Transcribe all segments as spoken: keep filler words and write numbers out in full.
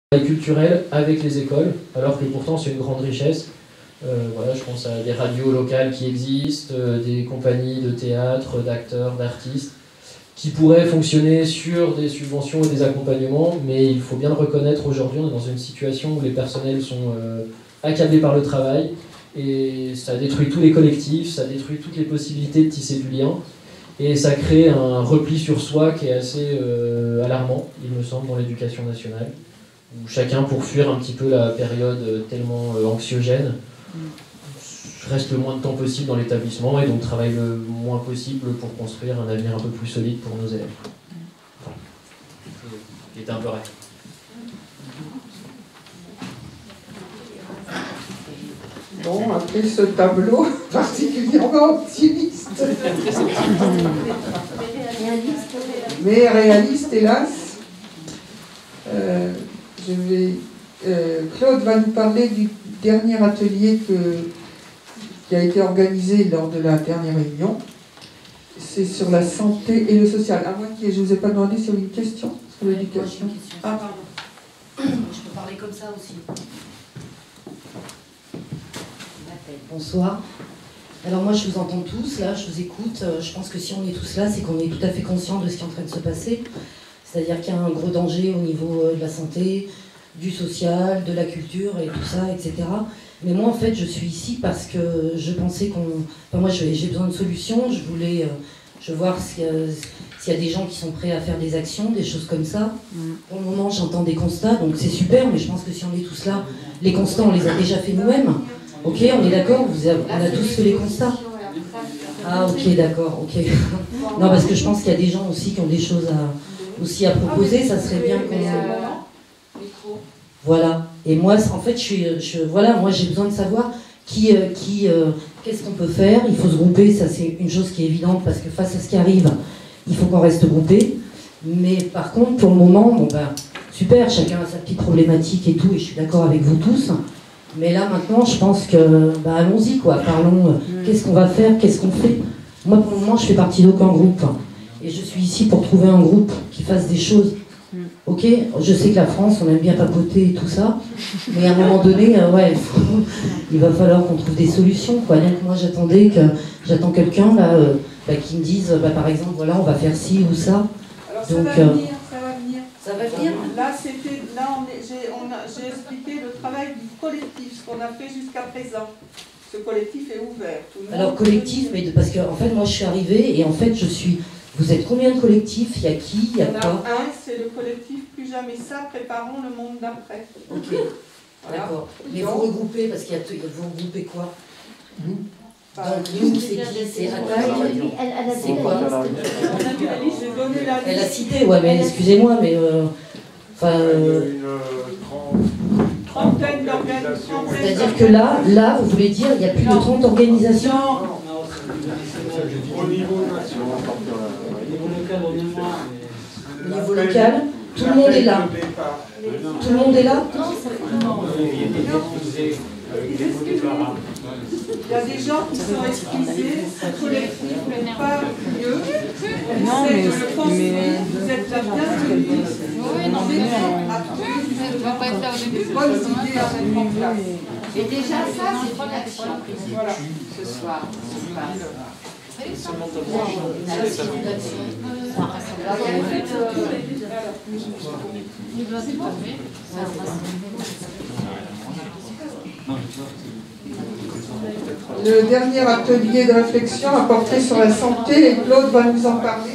culturel avec les écoles, alors que pourtant c'est une grande richesse. Euh, voilà, je pense à des radios locales qui existent, euh, des compagnies de théâtre, d'acteurs, d'artistes, qui pourraient fonctionner sur des subventions et des accompagnements, mais il faut bien le reconnaître, aujourd'hui on est dans une situation où les personnels sont euh, accablés par le travail, et ça détruit tous les collectifs, ça détruit toutes les possibilités de tisser du lien, et ça crée un repli sur soi qui est assez euh, alarmant, il me semble, dans l'éducation nationale, où chacun, pour fuir un petit peu la période tellement euh, anxiogène, reste le moins de temps possible dans l'établissement et donc travaille le moins possible pour construire un avenir un peu plus solide pour nos élèves. Voilà. Il était un peu rare. Bon, après ce tableau particulièrement optimiste, mais réaliste, hélas, euh, je vais, euh, Claude va nous parler du dernier atelier que, qui a été organisé lors de la dernière réunion. C'est sur la santé et le social. À moins que je ne vous ai pas demandé sur une question sur l'éducation. Ah, pardon. Je peux parler comme ça aussi. Bonsoir. Alors moi je vous entends tous, là, je vous écoute. Je pense que si on est tous là, c'est qu'on est tout à fait conscient de ce qui est en train de se passer. C'est-à-dire qu'il y a un gros danger au niveau de la santé, du social, de la culture et tout ça, et cetera. Mais moi en fait je suis ici parce que je pensais qu'on... Enfin moi j'ai besoin de solutions, je voulais... Je veux voir s'il y, s'il y a des gens qui sont prêts à faire des actions, des choses comme ça. Pour le moment j'entends des constats, donc c'est super, mais je pense que si on est tous là, les constats on les a déjà fait nous-mêmes. Ok, on est d'accord, on a tous fait les constats. Ah ok, d'accord, ok. Non, parce que je pense qu'il y a des gens aussi qui ont des choses à, aussi à proposer, ça serait bien qu'on... Voilà, et moi en fait, je suis, je, voilà, moi j'ai besoin de savoir qui, euh, qui, euh, qu'est-ce qu'on peut faire, il faut se grouper, ça c'est une chose qui est évidente, parce que face à ce qui arrive, il faut qu'on reste groupé. Mais par contre, pour le moment, bon ben, super, chacun a sa petite problématique et tout, et je suis d'accord avec vous tous. Mais là, maintenant, je pense que, bah, allons-y, quoi. Parlons, euh, qu'est-ce qu'on va faire, qu'est-ce qu'on fait. Moi, pour le moment, je fais partie d'aucun groupe. Et je suis ici pour trouver un groupe qui fasse des choses. Ok, je sais que la France, on aime bien papoter et tout ça. Mais à un moment donné, euh, ouais, faut, il va falloir qu'on trouve des solutions, quoi. Donc, moi, j'attendais que, j'attends quelqu'un, là, euh, bah, qui me dise, bah, par exemple, voilà, on va faire ci ou ça. Alors, ça Donc, va euh, venir, ça va venir. Ça va venir. Là, c'était, là, on est, j'ai, on a, j'ai expliqué le travail du collectif, ce qu'on a fait jusqu'à présent. Ce collectif est ouvert. Tout le Alors monde collectif, peut... mais de, parce que en fait, moi, je suis arrivée et en fait, je suis. Vous êtes combien de collectifs? Il y a qui? Il y a on a quoi? un, c'est le collectif Plus jamais ça, préparons le monde d'après. Ok. Voilà. D'accord. Mais vous regroupez parce qu'il y a, vous regroupez quoi? Nous. Donc nous, c'est qui? C'est Attaque. C'est quoi? Elle a cité, ouais, mais excusez-moi, mais euh, enfin. Euh, trentaine d'organisations. C'est-à-dire que là, là, vous voulez dire, il y a plus de trente organisations? Au niveau national. Au niveau local, tout le monde est là. Tout le monde est là? Il y a des gens qui sont excusés, ce collectif n'est pas mieux. Non, mais, mais vous êtes la bienvenue. Oui, non, mais on ne va pas être là au début. Bonnes idées à mettre en place. Et déjà, ça, c'est une action Voilà. ce soir. Le dernier atelier de réflexion a porté sur la santé et Claude va nous en parler.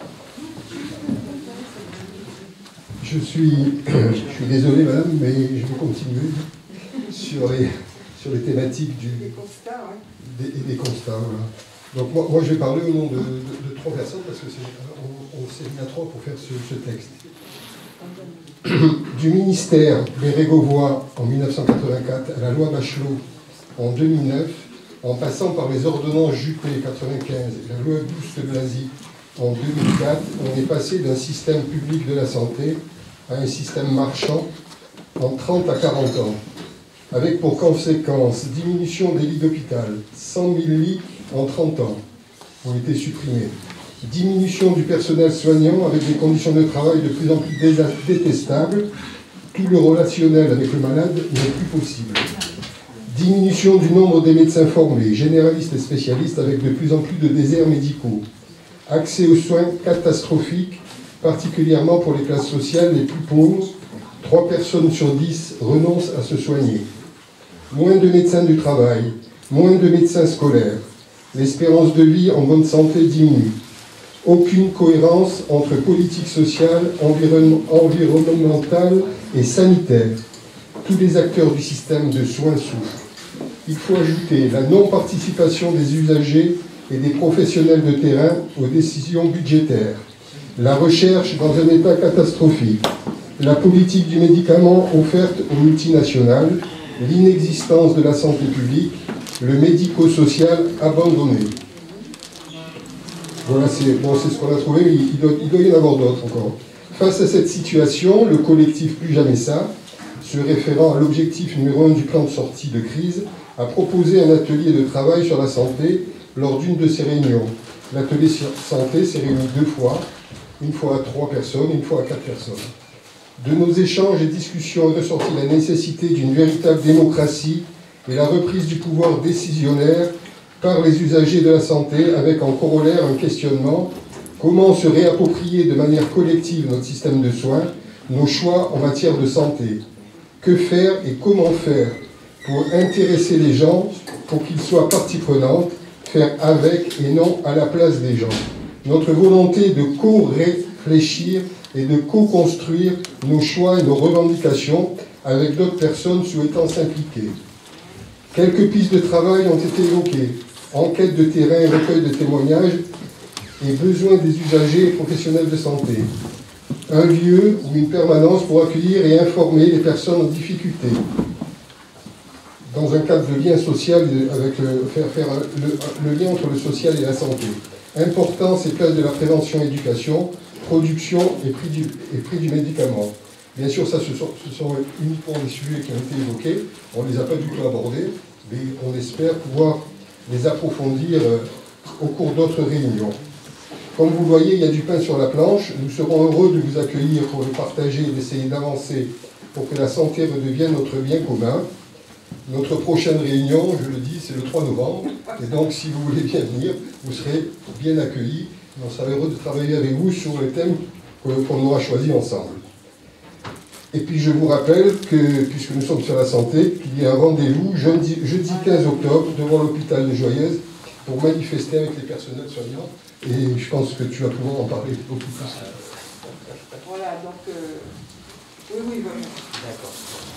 Je suis, je suis désolé madame, mais je vais continuer sur les, sur les thématiques du, des constats. Ouais. Des, des constats voilà. Donc moi, moi je vais parler au nom de, de, de trois personnes parce que on, on s'est mis à trois pour faire ce, ce texte. Du ministère Bérégovoy en mille neuf cent quatre-vingt-quatre à la loi Bachelot en deux mille neuf, en passant par les ordonnances Juppé quatre-vingt-quinze et la loi Auguste-Blazy en deux mille quatre, on est passé d'un système public de la santé à un système marchand en trente à quarante ans, avec pour conséquence diminution des lits d'hôpital, cent mille lits en trente ans ont été supprimés, diminution du personnel soignant avec des conditions de travail de plus en plus détestables, Tout le relationnel avec le malade n'est plus possible. Diminution du nombre des médecins formés, généralistes et spécialistes, avec de plus en plus de déserts médicaux. Accès aux soins catastrophique, particulièrement pour les classes sociales les plus pauvres. Trois personnes sur dix renoncent à se soigner. Moins de médecins du travail, moins de médecins scolaires. L'espérance de vie en bonne santé diminue. Aucune cohérence entre politique sociale, environ, environnementale et sanitaire. Tous les acteurs du système de soins souffrent. Il faut ajouter la non-participation des usagers et des professionnels de terrain aux décisions budgétaires. La recherche dans un état catastrophique. La politique du médicament offerte aux multinationales. L'inexistence de la santé publique. Le médico-social abandonné. Voilà, c'est bon, c'est ce qu'on a trouvé, mais il doit, il doit y en avoir d'autres encore. Face à cette situation, le collectif Plus Jamais Ça, se référant à l'objectif numéro un du plan de sortie de crise, a proposé un atelier de travail sur la santé lors d'une de ses réunions. L'atelier sur santé s'est réuni deux fois, une fois à trois personnes, une fois à quatre personnes. De nos échanges et discussions est ressortie la nécessité d'une véritable démocratie et la reprise du pouvoir décisionnaire par les usagers de la santé, avec en corollaire un questionnement: comment se réapproprier de manière collective notre système de soins, nos choix en matière de santé? Que faire et comment faire pour intéresser les gens, pour qu'ils soient partie prenante, faire avec et non à la place des gens? Notre volonté de co-réfléchir et de co-construire nos choix et nos revendications avec d'autres personnes souhaitant s'impliquer. Quelques pistes de travail ont été évoquées. Enquête de terrain et recueil de témoignages et besoins des usagers et professionnels de santé. Un lieu ou une permanence pour accueillir et informer les personnes en difficulté. Dans un cadre de lien social, avec le, faire, faire le, le lien entre le social et la santé. Importance et place de la prévention et éducation, production et prix du, et prix du médicament. Bien sûr, ça, ce sont, ce sont uniquement des sujets qui ont été évoqués. On ne les a pas du tout abordés, mais on espère pouvoir les approfondir au cours d'autres réunions. Comme vous le voyez, il y a du pain sur la planche. Nous serons heureux de vous accueillir pour le partager et d'essayer d'avancer pour que la santé redevienne notre bien commun. Notre prochaine réunion, je le dis, c'est le trois novembre. Et donc, si vous voulez bien venir, vous serez bien accueillis. On sera heureux de travailler avec vous sur les thèmes qu'on aura choisis ensemble. Et puis je vous rappelle que, puisque nous sommes sur la santé, qu'il y a un rendez-vous jeudi, jeudi quinze octobre devant l'hôpital de Joyeuse pour manifester avec les personnels soignants. Et je pense que tu vas pouvoir en parler beaucoup plus. Voilà, donc... Euh... Oui, oui, voilà. D'accord.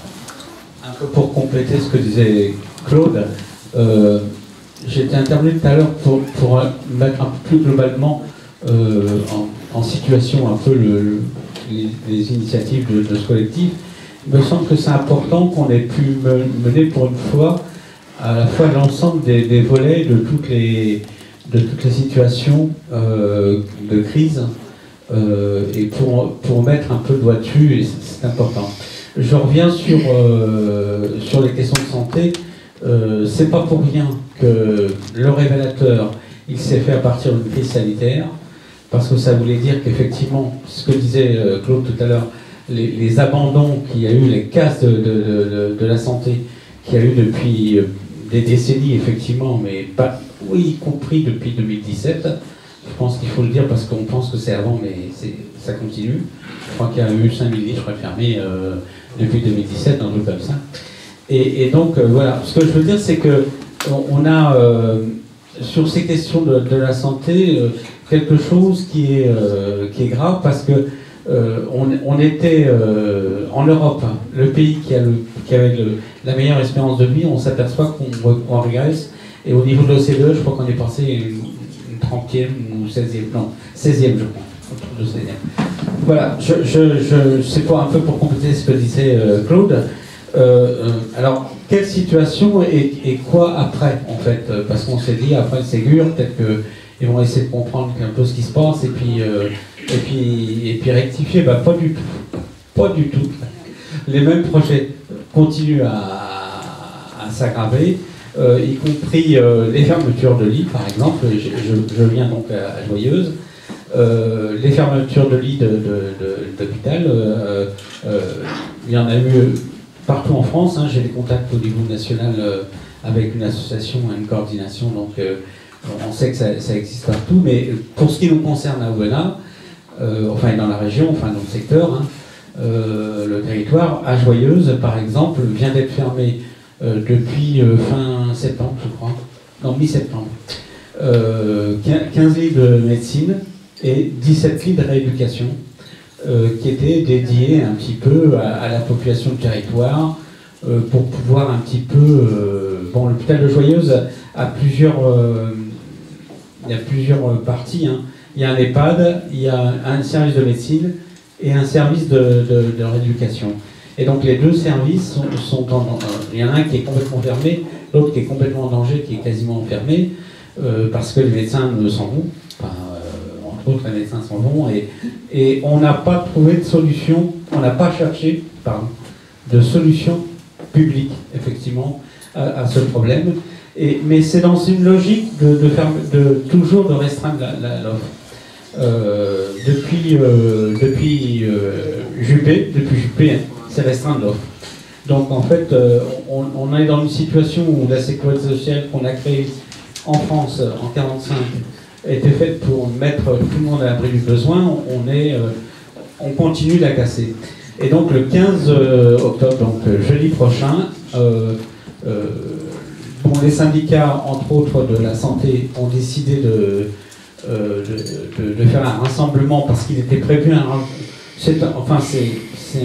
Un peu pour compléter ce que disait Claude, euh, j'étais intervenu tout à l'heure pour, pour mettre un peu plus globalement euh, en, en situation un peu le, le, les, les initiatives de, de ce collectif. Il me semble que c'est important qu'on ait pu mener pour une fois à la fois l'ensemble des, des volets de toutes les, de toutes les situations euh, de crise euh, et pour, pour mettre un peu le doigt dessus, et c'est important. Je reviens sur, euh, sur les questions de santé. Euh, c'est pas pour rien que le révélateur, il s'est fait à partir d'une crise sanitaire, parce que ça voulait dire qu'effectivement, ce que disait Claude tout à l'heure, les, les abandons qu'il y a eu, les casses de, de, de, de la santé qu'il y a eu depuis des décennies, effectivement, mais pas, oui, y compris depuis deux mille dix-sept. Je pense qu'il faut le dire parce qu'on pense que c'est avant, mais ça continue. Je crois qu'il y a eu cinq mille lits, je crois, fermés euh, depuis deux mille dix-sept, un truc comme ça. Et, et donc, euh, voilà, ce que je veux dire, c'est que on a, euh, sur ces questions de, de la santé, euh, quelque chose qui est, euh, qui est grave, parce que euh, on, on était euh, en Europe, hein, le pays qui, a le, qui avait le, la meilleure espérance de vie, on s'aperçoit qu'on qu'on régresse, et au niveau de l'O C D E, je crois qu'on est passé une, une trentième ou seizième, non, seizième, je crois, autour de seizième. Voilà, je, je, je, c'est pour un peu pour compléter ce que disait euh, Claude. Euh, alors, quelle situation et, et quoi après, en fait? Parce qu'on s'est dit, après le Ségur, peut-être qu'ils vont essayer de comprendre un peu ce qui se passe et puis, euh, et puis, et puis rectifier. Bah, pas du tout. Pas du tout. Les mêmes projets continuent à, à s'aggraver, euh, y compris euh, les fermetures de lits, par exemple. Je, je, je viens donc à, à Joyeuse. Euh, les fermetures de lits d'hôpital. Euh, euh, il y en a eu partout en France. Hein, j'ai des contacts au niveau national euh, avec une association, une coordination, donc euh, on sait que ça, ça existe partout. Mais pour ce qui nous concerne à Aubenas, euh, enfin dans la région, enfin dans le secteur, hein, euh, le territoire, à Joyeuse par exemple, vient d'être fermé euh, depuis euh, fin septembre, je crois, non, mi-septembre. Euh, quinze lits de médecine et dix-sept lits de rééducation euh, qui étaient dédiés un petit peu à, à la population du territoire euh, pour pouvoir un petit peu... Euh, bon, l'hôpital de Joyeuse a plusieurs... Euh, il y a plusieurs parties. Hein. Il y a un EHPAD, il y a un service de médecine et un service de, de, de rééducation. Et donc les deux services sont, sont en... Il y en a un qui est complètement fermé, l'autre qui est complètement en danger, qui est quasiment fermé. Euh, parce que les médecins ne s'en vont, enfin, euh, entre autres les médecins s'en vont, et, et on n'a pas trouvé de solution, on n'a pas cherché pardon, de solution publique, effectivement, à, à ce problème. Et, mais c'est dans une logique de, de, faire, de toujours de restreindre l'offre. Euh, depuis euh, depuis euh, Juppé, depuis Juppé, hein, c'est restreindre l'offre. Donc en fait, euh, on, on est dans une situation où la sécurité sociale qu'on a créée en France, en quarante-cinq, était faite pour mettre tout le monde à l'abri du besoin, on, est, euh, on continue de la casser. Et donc le quinze octobre, donc jeudi prochain, euh, euh, bon, les syndicats, entre autres de la santé, ont décidé de, euh, de, de, de faire un rassemblement parce qu'il était prévu un... C'est, enfin, c'est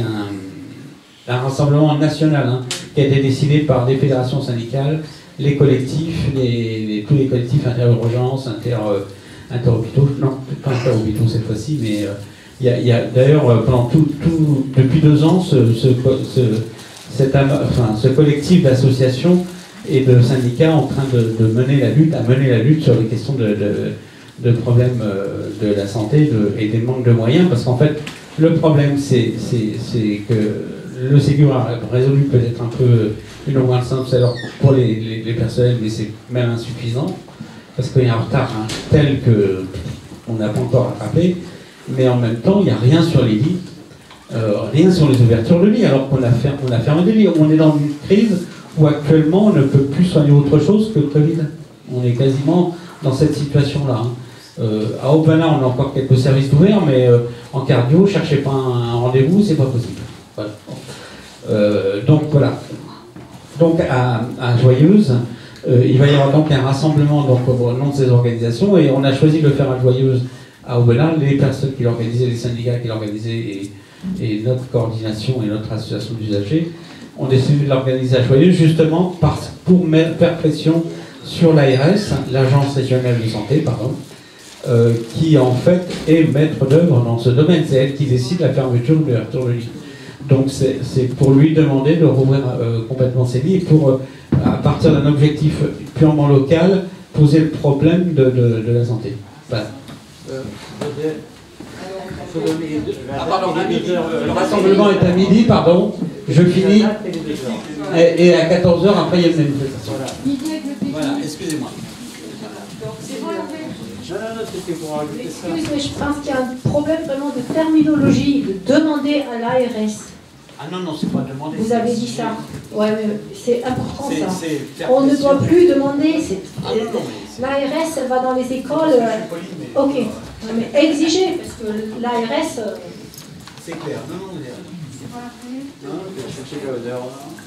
un, un rassemblement national hein, qui a été décidé par des fédérations syndicales, les collectifs, les, les, tous les collectifs inter-urgences, inter, euh, inter-hôpitaux, non, pas inter-hôpitaux cette fois-ci, mais il euh, y a, a d'ailleurs, euh, pendant tout, tout, depuis deux ans, ce, ce, ce, cet, enfin, ce collectif d'associations et de syndicats en train de, de mener la lutte, à mener la lutte sur les questions de, de, de problèmes euh, de la santé de, et des manques de moyens, parce qu'en fait, le problème, c'est que le Ségur a résolu peut-être un peu une longueur de simple alors pour les, les, les personnels, mais c'est même insuffisant, parce qu'il y a un retard hein, tel qu'on n'a pas encore rattrapé, mais en même temps, il n'y a rien sur les lits, euh, rien sur les ouvertures de lits, alors qu'on a, fer on a fermé des lits. On est dans une crise où actuellement, on ne peut plus soigner autre chose que le Covid. On est quasiment dans cette situation-là. Hein. Euh, à Aubenas, on a encore quelques services ouverts, mais euh, en cardio, cherchez pas un, un rendez-vous, c'est pas possible. Voilà. Euh, donc voilà. Donc à, à Joyeuse, euh, il va y avoir donc un rassemblement donc, au nom de ces organisations, et on a choisi de le faire à Joyeuse, à Aubenas. Les personnes qui l'organisaient, les syndicats qui l'organisaient, et, et notre coordination et notre association d'usagers ont décidé de l'organiser à Joyeuse, justement parce, pour mettre, faire pression sur l'A R S, l'Agence régionale de santé, pardon, euh, qui en fait est maître d'œuvre dans ce domaine. C'est elle qui décide la fermeture ou l'ouverture de lits. Donc c'est pour lui demander de rouvrir euh, complètement ses lits et pour, euh, à partir d'un objectif purement local, poser le problème de, de, de la santé. Voilà. Euh, ah, pardon, à midi. Le rassemblement est à midi, pardon. Je finis. Et, et à quatorze heures, après, il y a une manifestation. Voilà, excusez-moi. C'est bon, non, non, non, c'était pour rajouter ça. Excuse, mais je pense qu'il y a un problème vraiment de terminologie, de demander à l'A R S. Ah non, non, c'est pas demander. Vous avez dit ça. Ouais, mais c'est important ça. C'est On ne doit plus demander. Ah, non, non, l'A R S, elle va dans les écoles. Euh... Mais... Ok. Non, mais exiger, parce que l'A R S. Euh... C'est clair. Non, non, c'est pas la première. Non, je vais chercher l'odeur.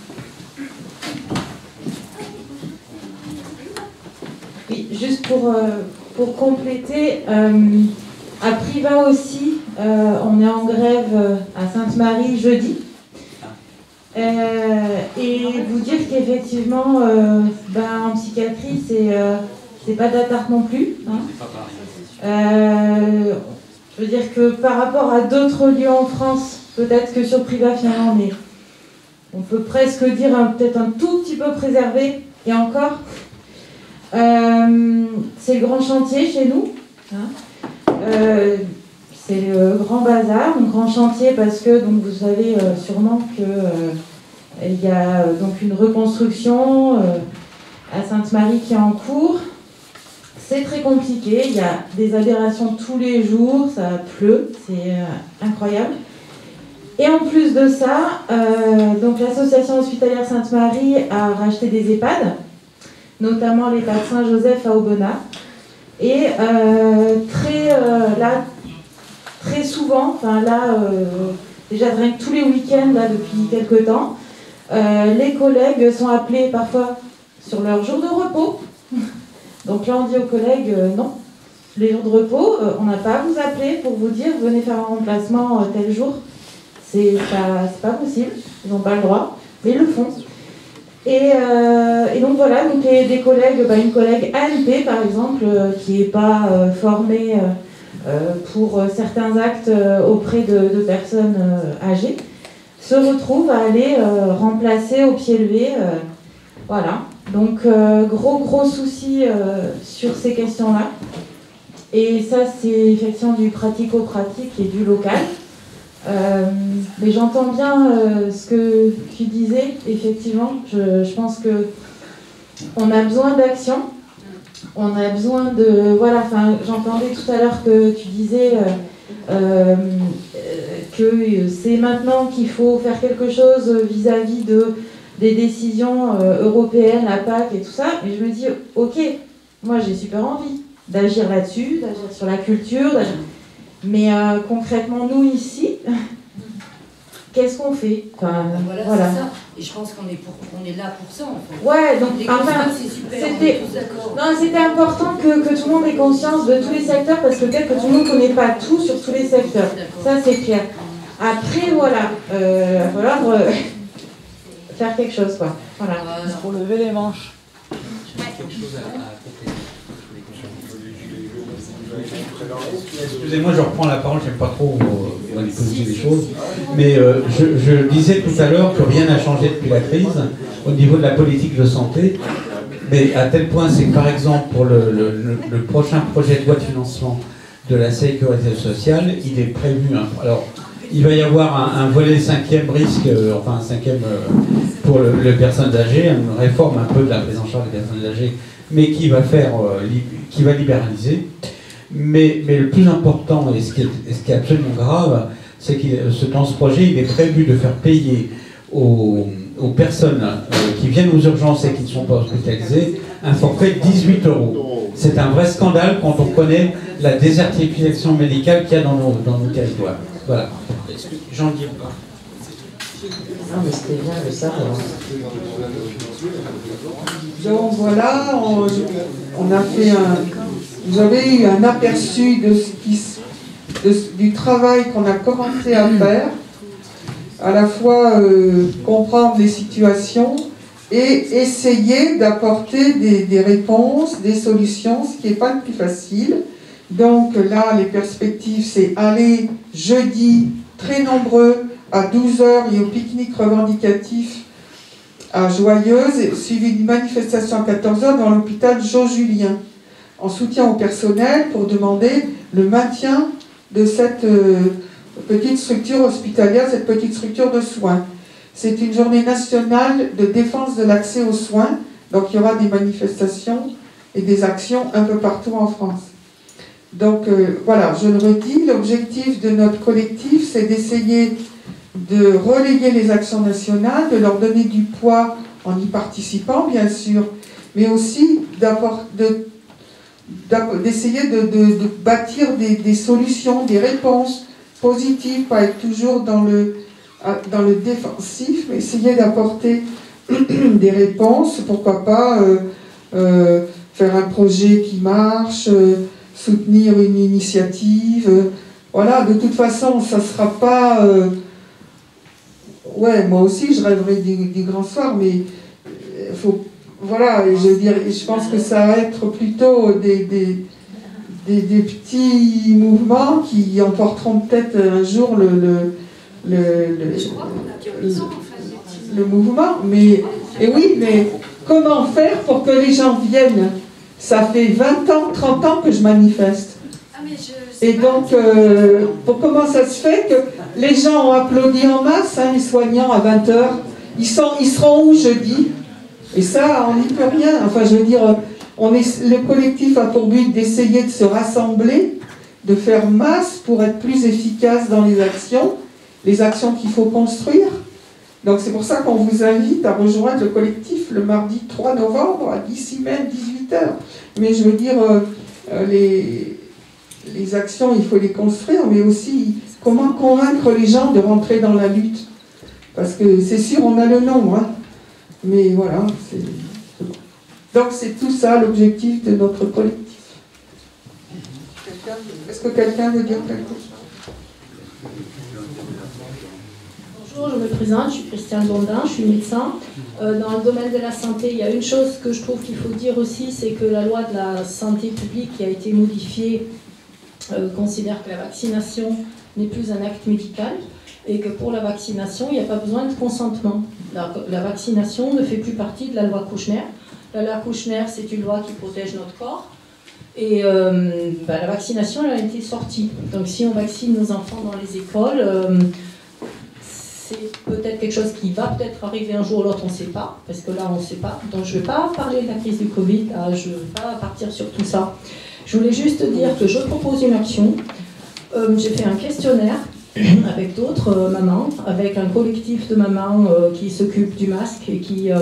Oui, juste pour, euh, pour compléter, euh, à Privas aussi, euh, on est en grève euh, à Sainte-Marie jeudi. Euh, et vous dire qu'effectivement, euh, ben, en psychiatrie, c'est euh, c'est pas d'attard non plus. Hein. Euh, je veux dire que par rapport à d'autres lieux en France, peut-être que sur Privas, finalement, on, est, on peut presque dire peut-être un tout petit peu préservé, et encore. Euh, c'est le grand chantier chez nous. Hein. Euh, c'est le grand bazar, un grand chantier parce que donc vous savez euh, sûrement que euh, il y a euh, donc une reconstruction euh, à Sainte-Marie qui est en cours. C'est très compliqué, il y a des aberrations tous les jours, ça pleut, c'est euh, incroyable. Et en plus de ça, euh, donc l'association hospitalière Sainte-Marie a racheté des EHPAD, notamment l'EHPAD Saint-Joseph à Aubenas. Et euh, très, euh, là, très souvent, enfin là, euh, déjà rien que tous les week-ends là, depuis quelques temps, euh, les collègues sont appelés parfois sur leur jour de repos. Donc là, on dit aux collègues, euh, non, les jours de repos, euh, on n'a pas à vous appeler pour vous dire, venez faire un remplacement euh, tel jour. C'est pas, c'est pas possible, ils n'ont pas le droit, mais ils le font. Et, euh, et donc voilà, donc les, des collègues, bah, une collègue A L P par exemple, euh, qui n'est pas euh, formée euh, pour certains actes euh, auprès de, de personnes euh, âgées, se retrouve à aller euh, remplacer au pied levé. Euh, voilà, donc euh, gros gros souci euh, sur ces questions-là. Et ça, c'est effectivement du pratico-pratique et du local. Euh, mais j'entends bien euh, ce que tu disais, effectivement. Je, je pense que on a besoin d'action. On a besoin de. Voilà, enfin, j'entendais tout à l'heure que tu disais euh, euh, que c'est maintenant qu'il faut faire quelque chose vis-à-vis de, des décisions euh, européennes, la P A C et tout ça. Et je me dis, ok, moi j'ai super envie d'agir là-dessus, d'agir sur la culture, d'agir... mais euh, concrètement, nous ici, qu'est-ce qu'on fait? Enfin, voilà, voilà. c'est ça. Et je pense qu'on est, pour, on est là pour ça, en fait. Ouais, donc, les enfin, c'est super, c'était, non, c'était important que, que tout le monde ait conscience de tous les secteurs, parce que peut-être que tout le monde ne connaît pas tout sur tous les secteurs. Ça, c'est clair. Après, voilà, euh, il va falloir euh, faire quelque chose, quoi. Voilà. C'est pour lever les manches. Excusez-moi, je reprends la parole, j'aime pas trop euh, manipuler les choses, mais euh, je, je disais tout à l'heure que rien n'a changé depuis la crise au niveau de la politique de santé, mais à tel point, c'est que par exemple pour le, le, le, le prochain projet de loi de financement de la sécurité sociale, il est prévu, hein, alors il va y avoir un, un volet cinquième risque, euh, enfin un cinquième euh, pour le, les personnes âgées, une réforme un peu de la prise en charge des personnes âgées, mais qui va faire, euh, li, qui va libéraliser. Mais, mais le plus important, et ce qui est, et ce qui est absolument grave, c'est que dans ce projet, il est prévu de faire payer aux, aux personnes euh, qui viennent aux urgences et qui ne sont pas hospitalisées un forfait de dix-huit euros. C'est un vrai scandale quand on connaît la désertification médicale qu'il y a dans nos, dans nos territoires. Voilà. J'en dis pas. Non, mais c'était bien de ça. Donc voilà, on, on a fait un... Vous avez eu un aperçu de ce qui, de, du travail qu'on a commencé à faire, à la fois euh, comprendre les situations et essayer d'apporter des, des réponses, des solutions, ce qui n'est pas le plus facile. Donc là, les perspectives, c'est aller jeudi, très nombreux, à douze heures et au pique-nique revendicatif à Joyeuse, suivi d'une manifestation à quatorze heures dans l'hôpital Jean-Julien, en soutien au personnel pour demander le maintien de cette euh, petite structure hospitalière, cette petite structure de soins. C'est une journée nationale de défense de l'accès aux soins, donc il y aura des manifestations et des actions un peu partout en France. Donc euh, voilà, je le redis, l'objectif de notre collectif, c'est d'essayer de relayer les actions nationales, de leur donner du poids en y participant, bien sûr, mais aussi de d'essayer de, de, de bâtir des, des solutions, des réponses positives, pas être toujours dans le, dans le défensif, mais essayer d'apporter des réponses, pourquoi pas euh, euh, faire un projet qui marche, euh, soutenir une initiative, euh, voilà, de toute façon, ça ne sera pas... Euh, ouais, moi aussi, je rêverais du, du grand soir, mais il faut... Voilà, je, veux dire, je pense que ça va être plutôt des, des, des, des petits mouvements qui emporteront peut-être un jour le, le, le, le, le, le mouvement. Mais, et oui, mais comment faire pour que les gens viennent? Ça fait vingt ans, trente ans que je manifeste. Et donc, euh, pour comment ça se fait que les gens ont applaudi en masse, hein, les soignants, à vingt heures, ils, sont, ils seront où jeudi? Et ça, on n'y peut rien. Enfin, je veux dire, on est, le collectif a pour but d'essayer de se rassembler, de faire masse pour être plus efficace dans les actions. les actions qu'il faut construire. Donc c'est pour ça qu'on vous invite à rejoindre le collectif le mardi trois novembre à d'ici même dix-huit heures. Mais je veux dire, euh, les, les actions, il faut les construire, mais aussi comment convaincre les gens de rentrer dans la lutte. Parce que c'est sûr, on a le nom, hein, mais voilà. C'est... Donc c'est tout ça l'objectif de notre collectif. Est-ce que quelqu'un veut dire quelque chose? Bonjour, je me présente, je suis Christiane Blondin, je suis médecin. Euh, dans le domaine de la santé, il y a une chose que je trouve qu'il faut dire aussi, c'est que la loi de la santé publique qui a été modifiée euh, considère que la vaccination n'est plus un acte médical et que pour la vaccination, il n'y a pas besoin de consentement. La, la vaccination ne fait plus partie de la loi Kouchner. La loi Kouchner, c'est une loi qui protège notre corps. Et euh, bah, la vaccination, elle a été sortie. Donc si on vaccine nos enfants dans les écoles, euh, c'est peut-être quelque chose qui va peut-être arriver un jour ou l'autre, on ne sait pas, parce que là, on ne sait pas. Donc je ne vais pas parler de la crise du Covid, là, je ne vais pas partir sur tout ça. Je voulais juste dire que je propose une action. Euh, j'ai fait un questionnaire avec d'autres euh, mamans, avec un collectif de mamans euh, qui s'occupe du masque et qui euh,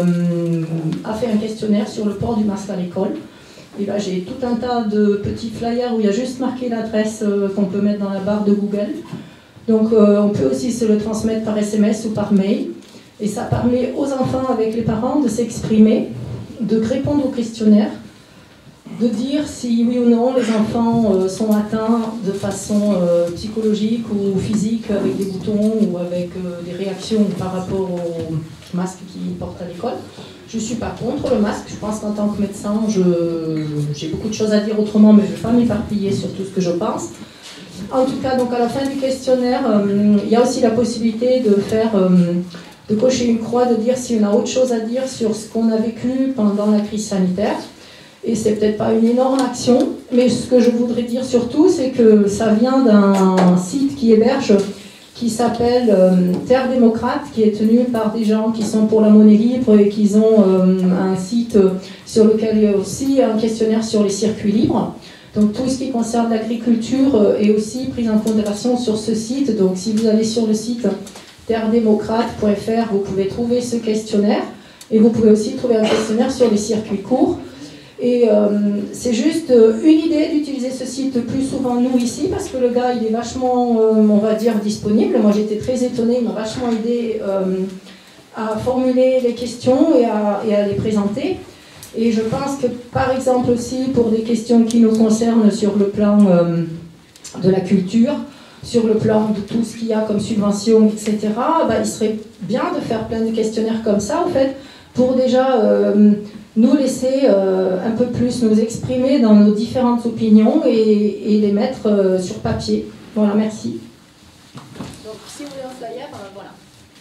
a fait un questionnaire sur le port du masque à l'école. Et là, j'ai tout un tas de petits flyers où il y a juste marqué l'adresse euh, qu'on peut mettre dans la barre de Google. Donc, euh, on peut aussi se le transmettre par S M S ou par mail. Et ça permet aux enfants, avec les parents, de s'exprimer, de répondre au questionnaire, de dire si oui ou non les enfants euh, sont atteints de façon euh, psychologique ou physique avec des boutons ou avec euh, des réactions par rapport au masque qu'ils portent à l'école. Je ne suis pas contre le masque, je pense qu'en tant que médecin, je, j'ai beaucoup de choses à dire autrement, mais je ne vais pas m'éparpiller sur tout ce que je pense. En tout cas, donc à la fin du questionnaire, euh, il y a aussi la possibilité de faire, euh, de cocher une croix, de dire si on a autre chose à dire sur ce qu'on a vécu pendant la crise sanitaire. Et c'est peut-être pas une énorme action, mais ce que je voudrais dire surtout, c'est que ça vient d'un site qui héberge, qui s'appelle euh, Terre démocrate, qui est tenu par des gens qui sont pour la monnaie libre et qui ont euh, un site sur lequel il y a aussi un questionnaire sur les circuits libres. Donc tout ce qui concerne l'agriculture euh, est aussi pris en considération sur ce site. Donc si vous allez sur le site terre démocrate point f r, vous pouvez trouver ce questionnaire et vous pouvez aussi trouver un questionnaire sur les circuits courts. Et euh, c'est juste une idée d'utiliser ce site plus souvent nous ici, parce que le gars il est vachement, euh, on va dire, disponible. Moi j'étais très étonnée, il m'a vachement aidé euh, à formuler les questions et à, et à les présenter. Et je pense que par exemple aussi pour des questions qui nous concernent sur le plan euh, de la culture, sur le plan de tout ce qu'il y a comme subvention, et cetera, bah, il serait bien de faire plein de questionnaires comme ça, en fait, pour déjà euh, nous laisser euh, un peu plus nous exprimer dans nos différentes opinions et, et les mettre euh, sur papier. Voilà, merci. Donc, si vous voulez un flyer, euh, voilà.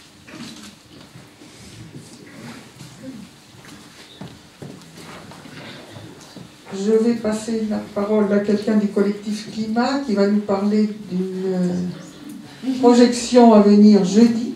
Je vais passer la parole à quelqu'un du collectif Climat qui va nous parler d'une projection à venir jeudi.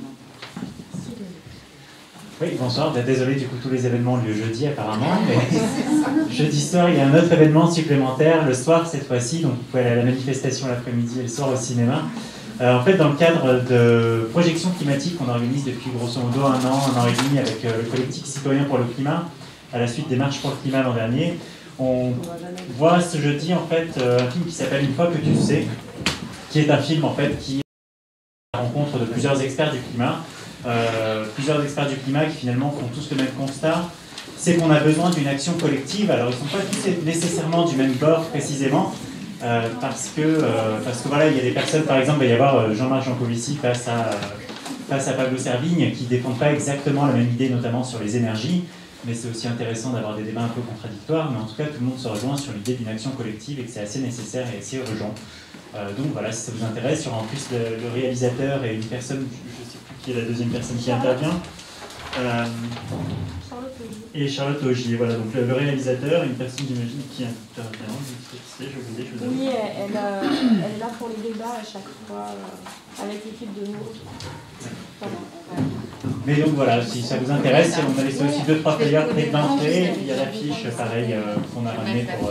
Oui, bonsoir. Désolé, du coup, tous les événements ont lieu jeudi apparemment. Mais jeudi soir, il y a un autre événement supplémentaire, le soir cette fois-ci. Donc, vous pouvez aller à la manifestation l'après-midi et le soir au cinéma. Euh, en fait, dans le cadre de projections climatiques qu'on organise depuis grosso modo un an, un an et demi avec euh, le collectif citoyen pour le climat, à la suite des marches pour le climat l'an dernier, on voit ce jeudi en fait euh, un film qui s'appelle Une fois que tu sais, qui est un film en fait qui est à la rencontre de plusieurs experts du climat. Euh, plusieurs experts du climat qui finalement font tous le même constat, c'est qu'on a besoin d'une action collective. Alors ils ne sont pas tous nécessairement du même bord précisément, euh, parce, que, euh, parce que voilà, il y a des personnes, par exemple, il va y avoir euh, Jean-Marc Jancovici face à, euh, face à Pablo Servigne qui ne défendent pas exactement la même idée, notamment sur les énergies, mais c'est aussi intéressant d'avoir des débats un peu contradictoires, mais en tout cas tout le monde se rejoint sur l'idée d'une action collective et que c'est assez nécessaire et assez urgent. Euh, donc voilà, si ça vous intéresse, il y aura en plus le, le réalisateur et une personne, je ne sais plus qui est la deuxième personne qui intervient, euh, et Charlotte Augier, voilà, donc le, le réalisateur, une personne j'imagine qui intervient, je sais, je vous dis, je vous Oui, elle, elle, euh, elle est là pour les débats à chaque fois, euh, avec l'équipe de nous. Voilà. Mais donc voilà, si ça vous intéresse, on a laissé aussi deux trois flyers près de l'entrée, il y a l'affiche pareil euh, qu'on a ramené pour, euh,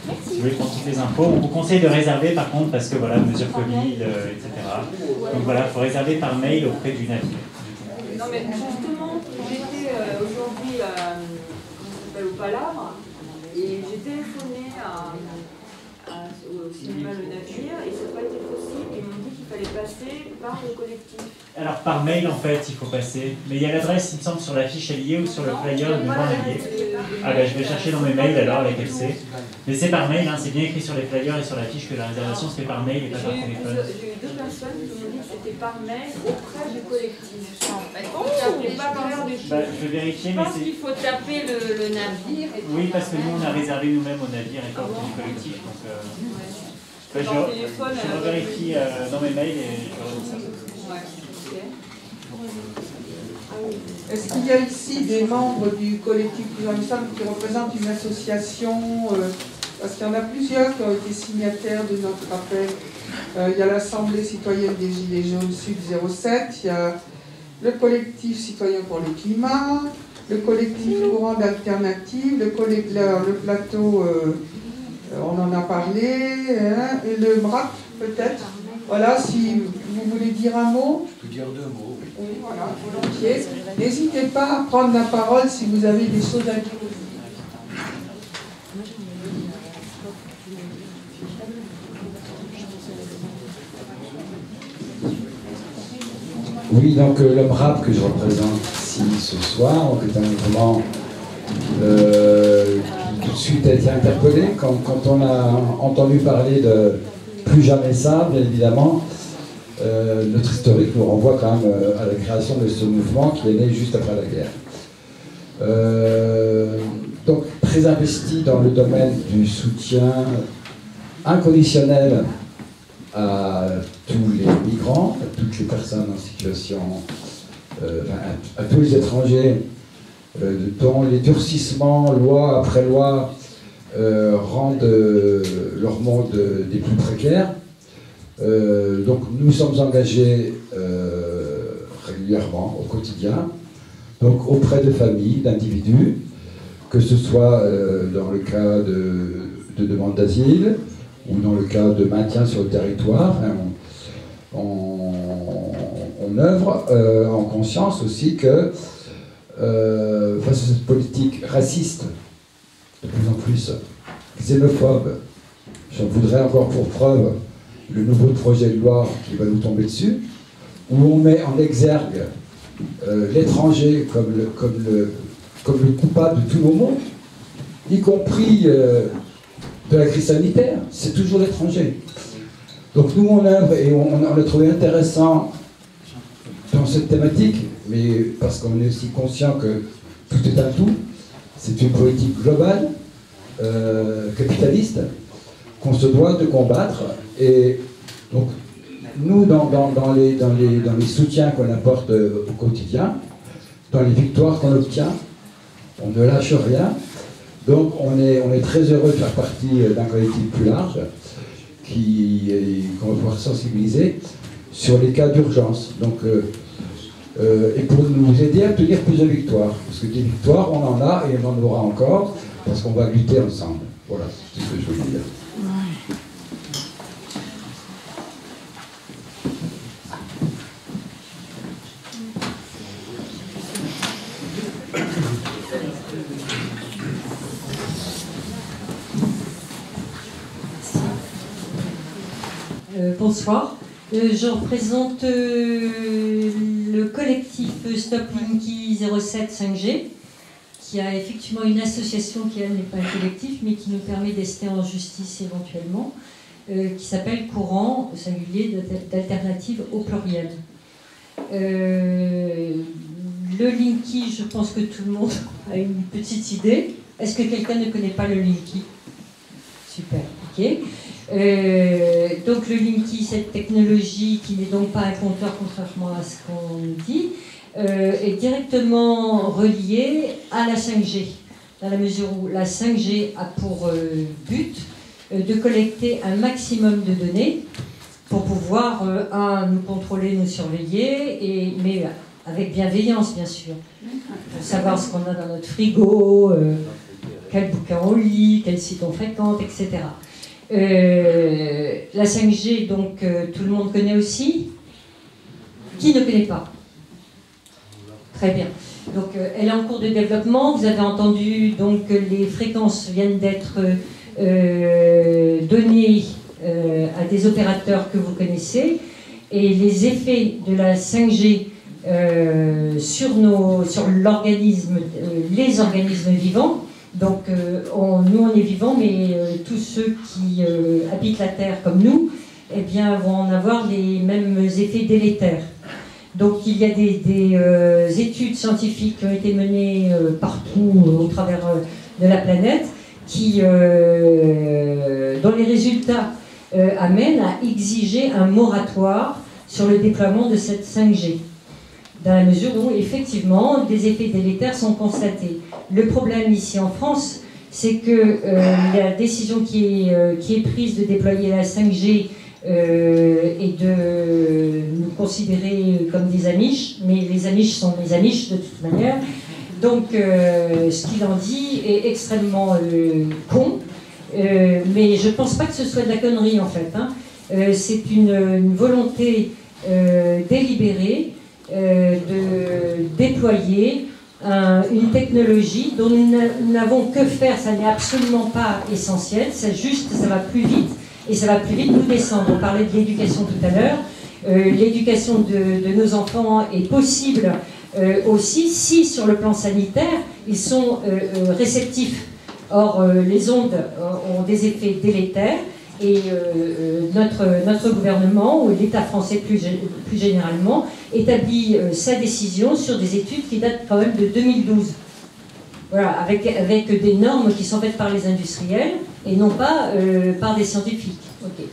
si vous voulez prendre toutes les infos. On vous conseille de réserver par contre, parce que voilà, mesures Covid, euh, et cetera. Donc voilà, il faut réserver par mail auprès du navire. Non mais justement, j'étais euh, aujourd'hui euh, comment ça s'appelle, au Palabre, et j'ai téléphoné à, à, au cinéma Le Navire, et ça n'a pas été possible. Ils m'ont dit qu'il fallait passer par le collectif. Alors par mail en fait il faut passer, mais il y a l'adresse il me semble sur l'affiche alliée ou sur le flyer du Grand Allié. Ah ben je vais chercher dans mes mails alors avec L C. Mais c'est par mail, hein, c'est bien écrit sur les flyers et sur l'affiche que la réservation se fait par mail et pas par téléphone. J'ai eu deux personnes qui m'ont dit que c'était par mail auprès du collectif. Oh, pas par l'heure du bah, je vais vérifier, je mais pense qu'il faut taper le, le navire. Et oui parce que nous on a réservé nous-mêmes au navire et pas au collectif. Donc, euh... ouais. bah, je, téléphone, je revérifie euh, dans mes mails et je redis ça. Ouais. Est-ce qu'il y a ici des membres du collectif Ensemble qui représentent une association euh, parce qu'il y en a plusieurs qui ont été signataires de notre appel. Euh, il y a l'Assemblée citoyenne des Gilets jaunes Sud zéro sept, il y a le collectif citoyen pour le climat, le collectif courant d'alternative, le, le, le plateau, euh, on en a parlé, hein, et le M R A P peut-être. Voilà, si vous voulez dire un mot. Je peux dire deux mots. Oui, voilà, volontiers. N'hésitez pas à prendre la parole si vous avez des choses à dire. Oui, donc euh, le M R A P que je représente ici ce soir, donc, est un mouvement euh, qui tout de suite a été interpellé quand, quand on a entendu parler de Plus jamais ça, bien évidemment. Euh, notre historique nous renvoie quand même euh, à la création de ce mouvement qui est né juste après la guerre. Euh, donc très investi dans le domaine du soutien inconditionnel à tous les migrants, à toutes les personnes en situation, euh, à, à tous les étrangers, euh, dont les durcissements, loi après loi, euh, rendent euh, leur monde euh, des plus précaires. Euh, donc nous sommes engagés euh, régulièrement, au quotidien, donc auprès de familles, d'individus, que ce soit euh, dans le cas de, de demande d'asile ou dans le cas de maintien sur le territoire. Hein, on, on, on œuvre euh, en conscience aussi que euh, face à cette politique raciste, de plus en plus xénophobe, j'en voudrais encore pour preuve le nouveau projet de loi qui va nous tomber dessus, où on met en exergue euh, l'étranger comme le, comme, le, comme le coupable de tous nos maux, y compris euh, de la crise sanitaire, c'est toujours l'étranger. Donc nous on œuvre et on, on a trouvé intéressant dans cette thématique, mais parce qu'on est aussi conscient que tout est un tout, c'est une politique globale, euh, capitaliste, qu'on se doit de combattre. Et donc, nous, dans, dans, dans, les, dans, les, dans les soutiens qu'on apporte au quotidien, dans les victoires qu'on obtient, on ne lâche rien. Donc, on est, on est très heureux de faire partie d'un collectif plus large qui, qu'on va pouvoir sensibiliser sur les cas d'urgence. Donc, euh, euh, et pour nous aider à obtenir plus de victoires. Parce que des victoires, on en a et on en aura encore, parce qu'on va lutter ensemble. Voilà, c'est ce que je veux dire. Euh, bonsoir, euh, je représente euh, le collectif Stop Linky zéro sept cinq G, qui a effectivement une association qui elle n'est pas un collectif, mais qui nous permet d'ester en justice éventuellement, euh, qui s'appelle Courant, au singulier, d'alternative au pluriel. Euh, le Linky, je pense que tout le monde a une petite idée. Est-ce que quelqu'un ne connaît pas le Linky? Super, ok. Euh, donc le Linky, cette technologie qui n'est donc pas un compteur contrairement à ce qu'on dit, euh, est directement reliée à la cinq G, dans la mesure où la cinq G a pour euh, but euh, de collecter un maximum de données pour pouvoir, euh, un, nous contrôler, nous surveiller, et, mais avec bienveillance bien sûr, pour savoir ce qu'on a dans notre frigo, euh, quel bouquin on lit, quel site on fréquente, et cetera. Euh, la cinq G, donc, euh, tout le monde connaît aussi. Qui ne connaît pas? Très bien. Donc, euh, elle est en cours de développement. Vous avez entendu, donc, que les fréquences viennent d'être euh, données euh, à des opérateurs que vous connaissez. Et les effets de la cinq G euh, sur, nos, sur l'organisme, euh, les organismes vivants. Donc, euh, on, nous, on est vivants, mais euh, tous ceux qui euh, habitent la Terre comme nous, eh bien, vont en avoir les mêmes effets délétères. Donc, il y a des, des euh, études scientifiques qui ont été menées euh, partout euh, au travers euh, de la planète, qui, euh, dont les résultats euh, amènent à exiger un moratoire sur le déploiement de cette cinq G, dans la mesure où, effectivement, des effets délétères sont constatés. Le problème ici en France, c'est que euh, la décision qui est, euh, qui est prise de déployer la cinq G euh, et de nous considérer comme des Amish, mais les Amish sont les Amish de toute manière. Donc, euh, ce qu'il en dit est extrêmement euh, con, euh, mais je ne pense pas que ce soit de la connerie en fait. Hein. Euh, c'est une, une volonté euh, délibérée euh, de déployer un, une technologie dont nous n'avons que faire. Ça n'est absolument pas essentiel, c'est juste, ça va plus vite. Et ça va plus vite nous descendre. On parlait de l'éducation tout à l'heure. Euh, l'éducation de, de nos enfants est possible euh, aussi si, sur le plan sanitaire, ils sont euh, euh, réceptifs. Or, euh, les ondes ont des effets délétères et euh, notre, notre gouvernement, ou l'État français plus, plus généralement, établit euh, sa décision sur des études qui datent quand même de deux mille douze. Voilà, avec, avec des normes qui sont faites par les industriels et non pas euh, par des scientifiques. Okay.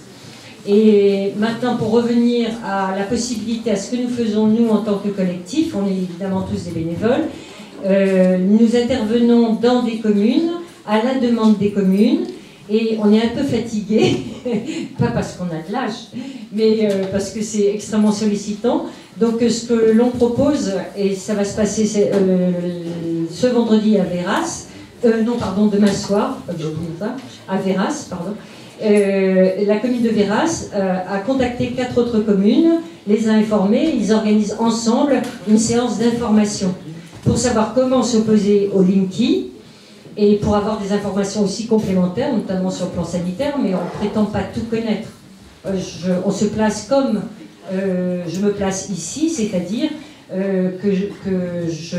Et maintenant, pour revenir à la possibilité, à ce que nous faisons nous en tant que collectif, on est évidemment tous des bénévoles, euh, nous intervenons dans des communes, à la demande des communes, et on est un peu fatigué, pas parce qu'on a de l'âge, mais euh, parce que c'est extrêmement sollicitant. Donc ce que l'on propose, et ça va se passer euh, ce vendredi à Véras, euh, non pardon, demain soir, je dis pas, à Véras, pardon, euh, la commune de Véras euh, a contacté quatre autres communes, les a informées, ils organisent ensemble une séance d'information pour savoir comment s'opposer au Linky et pour avoir des informations aussi complémentaires, notamment sur le plan sanitaire, mais on ne prétend pas tout connaître. Euh, je, on se place comme euh, je me place ici, c'est-à-dire euh, que, je, que je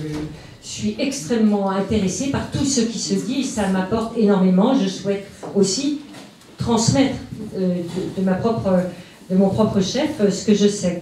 suis extrêmement intéressée par tout ce qui se dit, et ça m'apporte énormément. Je souhaite aussi transmettre euh, de, de, ma propre, de mon propre chef euh, ce que je sais.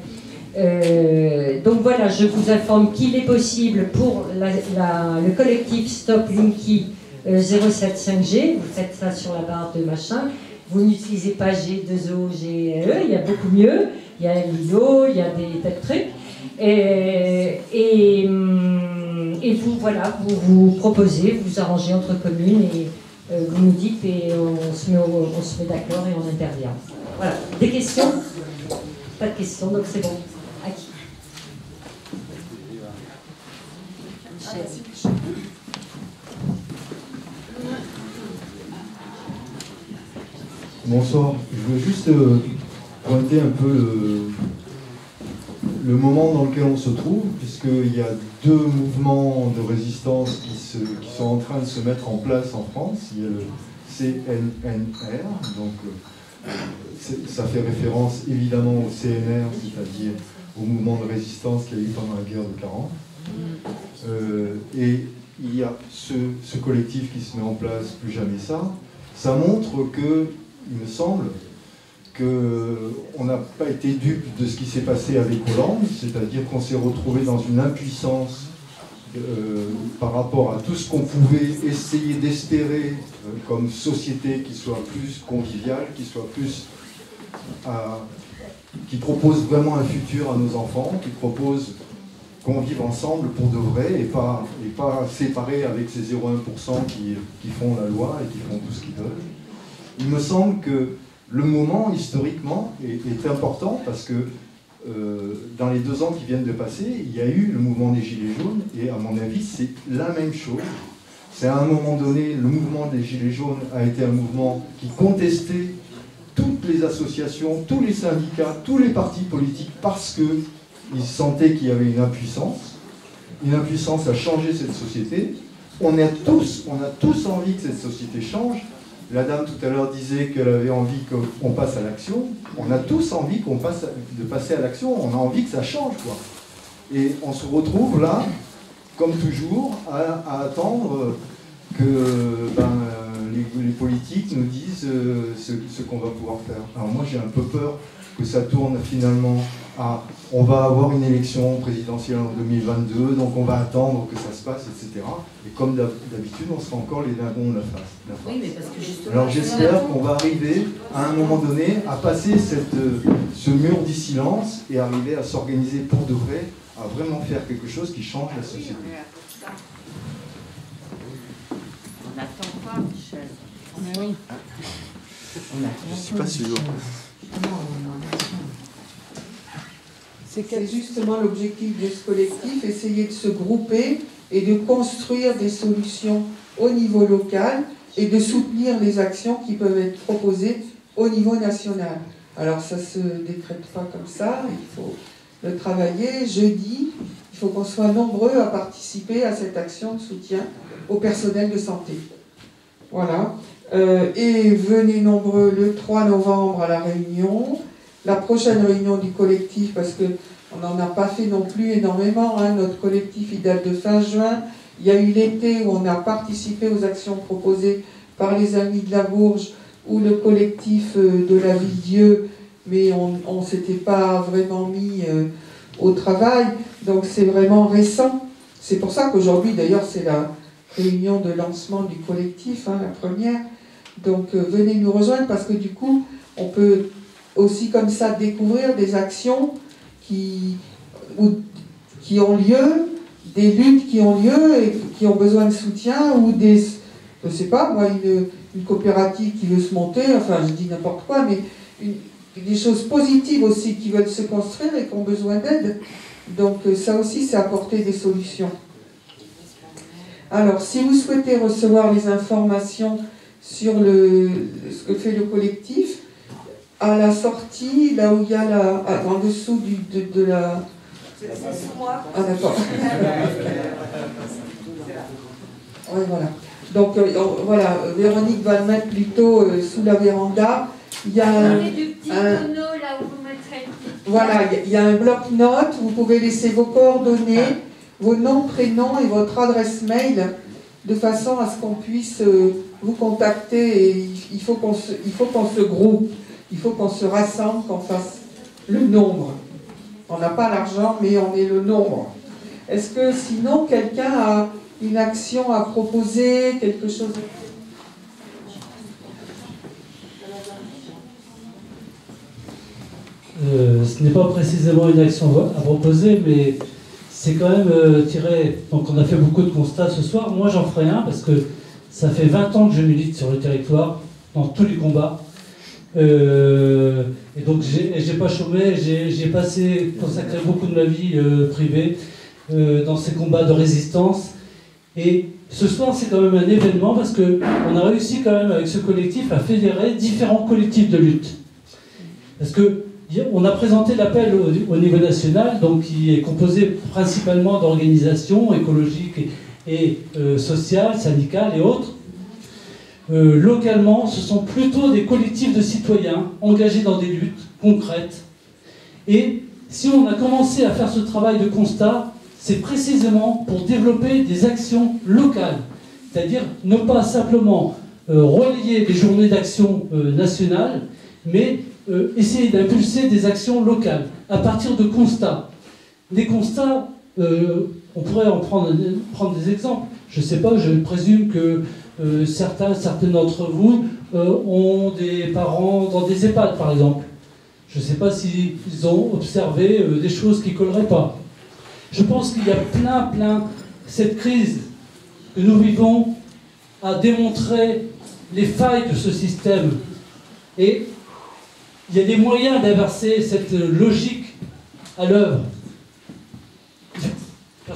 Euh, donc voilà, je vous informe qu'il est possible pour la, la, le collectif Stop Linky euh, zéro sept cinq G, vous faites ça sur la barre de machin, vous n'utilisez pas G deux O, G E, il y a beaucoup mieux, il y a L I O, il y a des tas de trucs, et, et, et vous, voilà, vous vous proposez, vous vous arrangez entre communes, et euh, vous nous dites, et on se met, au, on se met d'accord et on intervient. Voilà, des questions? Pas de questions, donc c'est bon. À qui? Bonsoir, je veux juste euh, pointer un peu le, le moment dans lequel on se trouve, puisqu'il y a deux mouvements de résistance qui, se, qui sont en train de se mettre en place en France. Il y a le C N N R, donc euh, ça fait référence évidemment au C N R, c'est-à-dire au mouvement de résistance qu'il y a eu pendant la guerre de quarante. Euh, et il y a ce, ce collectif qui se met en place, Plus Jamais Ça. Ça montre que, il me semble, qu'on n'a pas été dupe de ce qui s'est passé avec Hollande, c'est-à-dire qu'on s'est retrouvé dans une impuissance euh, par rapport à tout ce qu'on pouvait essayer d'espérer euh, comme société qui soit plus conviviale, qui soit plus... À, qui propose vraiment un futur à nos enfants, qui propose qu'on vive ensemble pour de vrai et pas, et pas séparés avec ces zéro virgule un pour cent qui, qui font la loi et qui font tout ce qu'ils veulent. Il me semble que le moment, historiquement, est, est important parce que euh, dans les deux ans qui viennent de passer, il y a eu le mouvement des Gilets jaunes et à mon avis, c'est la même chose C'est à un moment donné, le mouvement des Gilets jaunes a été un mouvement qui contestait toutes les associations, tous les syndicats, tous les partis politiques, parce qu'ils sentaient qu'il y avait une impuissance, une impuissance à changer cette société. On a tous, on a tous envie que cette société change. La dame tout à l'heure disait qu'elle avait envie qu'on passe à l'action. On a tous envie qu'on passe à, de passer à l'action. On a envie que ça change, quoi. Et on se retrouve là, comme toujours, à, à attendre que ben, les, les politiques nous disent euh, ce, ce qu'on va pouvoir faire. Alors moi, j'ai un peu peur que ça tourne finalement à on va avoir une élection présidentielle en deux mille vingt-deux, donc on va attendre que ça se passe, et cetera. Et comme d'habitude, on sera encore les dindons de la face. Oui, mais parce que justement, alors j'espère qu'on va arriver à un moment donné à passer cette, ce mur du silence et arriver à s'organiser pour de vrai, à vraiment faire quelque chose qui change la société. On n'attend pas, Michel. Mais oui. Je ne suis pas sûr. C'est justement l'objectif de ce collectif, essayer de se grouper et de construire des solutions au niveau local et de soutenir les actions qui peuvent être proposées au niveau national. Alors ça ne se décrète pas comme ça, il faut le travailler. Jeudi, il faut qu'on soit nombreux à participer à cette action de soutien au personnel de santé. Voilà. Euh, et venez nombreux le trois novembre à la réunion. La prochaine réunion du collectif, parce qu'on n'en a pas fait non plus énormément, hein. Notre collectif il date de fin juin. Il y a eu l'été où on a participé aux actions proposées par les Amis de la Bourge ou le collectif de la Vie-Dieu, mais on ne s'était pas vraiment mis euh, au travail, donc c'est vraiment récent. C'est pour ça qu'aujourd'hui, d'ailleurs, c'est la réunion de lancement du collectif, hein, la première. Donc euh, venez nous rejoindre, parce que du coup, on peut aussi comme ça découvrir des actions qui, ou, qui ont lieu, des luttes qui ont lieu et qui ont besoin de soutien, ou des, je ne sais pas, moi, une, une coopérative qui veut se monter, enfin je dis n'importe quoi, mais une, des choses positives aussi qui veulent se construire et qui ont besoin d'aide. Donc ça aussi, c'est apporter des solutions. Alors, si vous souhaitez recevoir les informations sur le, ce que fait le collectif, à la sortie, là où il y a la, en dessous du, de, de la... C'est sous moi. Ah d'accord. Oui, voilà. Donc euh, voilà, Véronique va le mettre plutôt euh, sous la véranda. Il y a un, du petit un, tonneau là où vous mettrez. voilà, il y a un bloc-notes, vous pouvez laisser vos coordonnées, vos noms, prénoms et votre adresse mail, de façon à ce qu'on puisse euh, vous contacter. Et il faut qu'on se, il faut qu'on se groupe. Il faut qu'on se rassemble, qu'on fasse le nombre. On n'a pas l'argent, mais on est le nombre. Est-ce que sinon, quelqu'un a une action à proposer, quelque chose? euh, Ce n'est pas précisément une action à proposer, mais c'est quand même euh, tiré... Donc on a fait beaucoup de constats ce soir. Moi, j'en ferai un, parce que ça fait vingt ans que je milite sur le territoire, dans tous les combats. Euh, et donc j'ai pas chômé, j'ai passé, consacré beaucoup de ma vie euh, privée euh, dans ces combats de résistance. Et ce soir c'est quand même un événement, parce qu'on a réussi quand même avec ce collectif à fédérer différents collectifs de lutte. Parce que on a présenté l'appel au, au niveau national, donc qui est composé principalement d'organisations écologiques et, et euh, sociales, syndicales et autres. Euh, localement, ce sont plutôt des collectifs de citoyens engagés dans des luttes concrètes. Et si on a commencé à faire ce travail de constat, c'est précisément pour développer des actions locales. C'est-à-dire ne pas simplement euh, relayer les journées d'action euh, nationales, mais euh, essayer d'impulser des actions locales à partir de constats. Des constats, euh, on pourrait en prendre, prendre des exemples. Je ne sais pas, je présume que Euh, certains, certains d'entre vous euh, ont des parents dans des EHPAD, par exemple. Je ne sais pas s'ils ont observé euh, des choses qui ne colleraient pas. Je pense qu'il y a plein, plein... Cette crise que nous vivons a démontré les failles de ce système. Et il y a des moyens d'inverser cette logique à l'œuvre.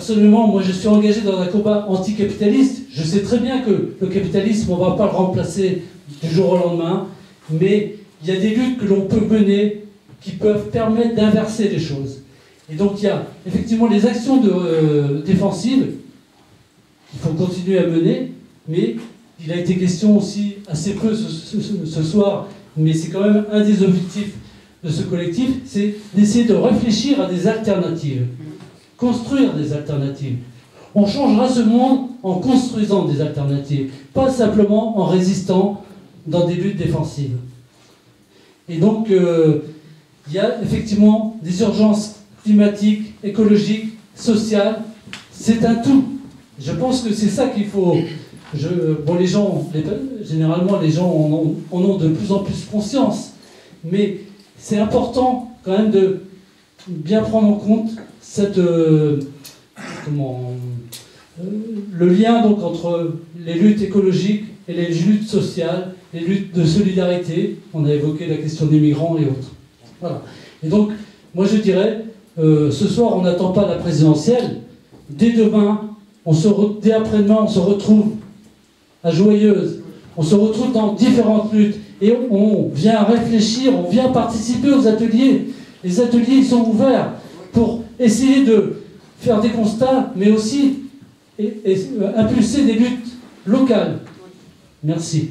Personnellement, moi je suis engagé dans un combat anticapitaliste. Je sais très bien que le capitalisme, on ne va pas le remplacer du jour au lendemain, mais il y a des luttes que l'on peut mener qui peuvent permettre d'inverser les choses. Et donc il y a effectivement les actions de, euh, défensives qu'il faut continuer à mener, mais il a été question aussi assez peu ce, ce, ce soir, mais c'est quand même un des objectifs de ce collectif, c'est d'essayer de réfléchir à des alternatives, construire des alternatives. On changera ce monde en construisant des alternatives, pas simplement en résistant dans des luttes défensives. Et donc, euh, il y a effectivement des urgences climatiques, écologiques, sociales. C'est un tout. Je pense que c'est ça qu'il faut... Je, bon, les gens, les, généralement, les gens en ont, en ont de plus en plus conscience. Mais c'est important quand même de bien prendre en compte cette, euh, comment, euh, le lien donc, entre les luttes écologiques et les luttes sociales, les luttes de solidarité. On a évoqué la question des migrants et autres. Voilà. Et donc, moi je dirais, euh, ce soir on n'attend pas la présidentielle. Dès demain, on se re, dès après-demain, on se retrouve à Joyeuse. On se retrouve dans différentes luttes. Et on vient réfléchir, on vient participer aux ateliers. Les ateliers ils sont ouverts pour essayer de faire des constats, mais aussi et, et, euh, impulser des luttes locales. Merci.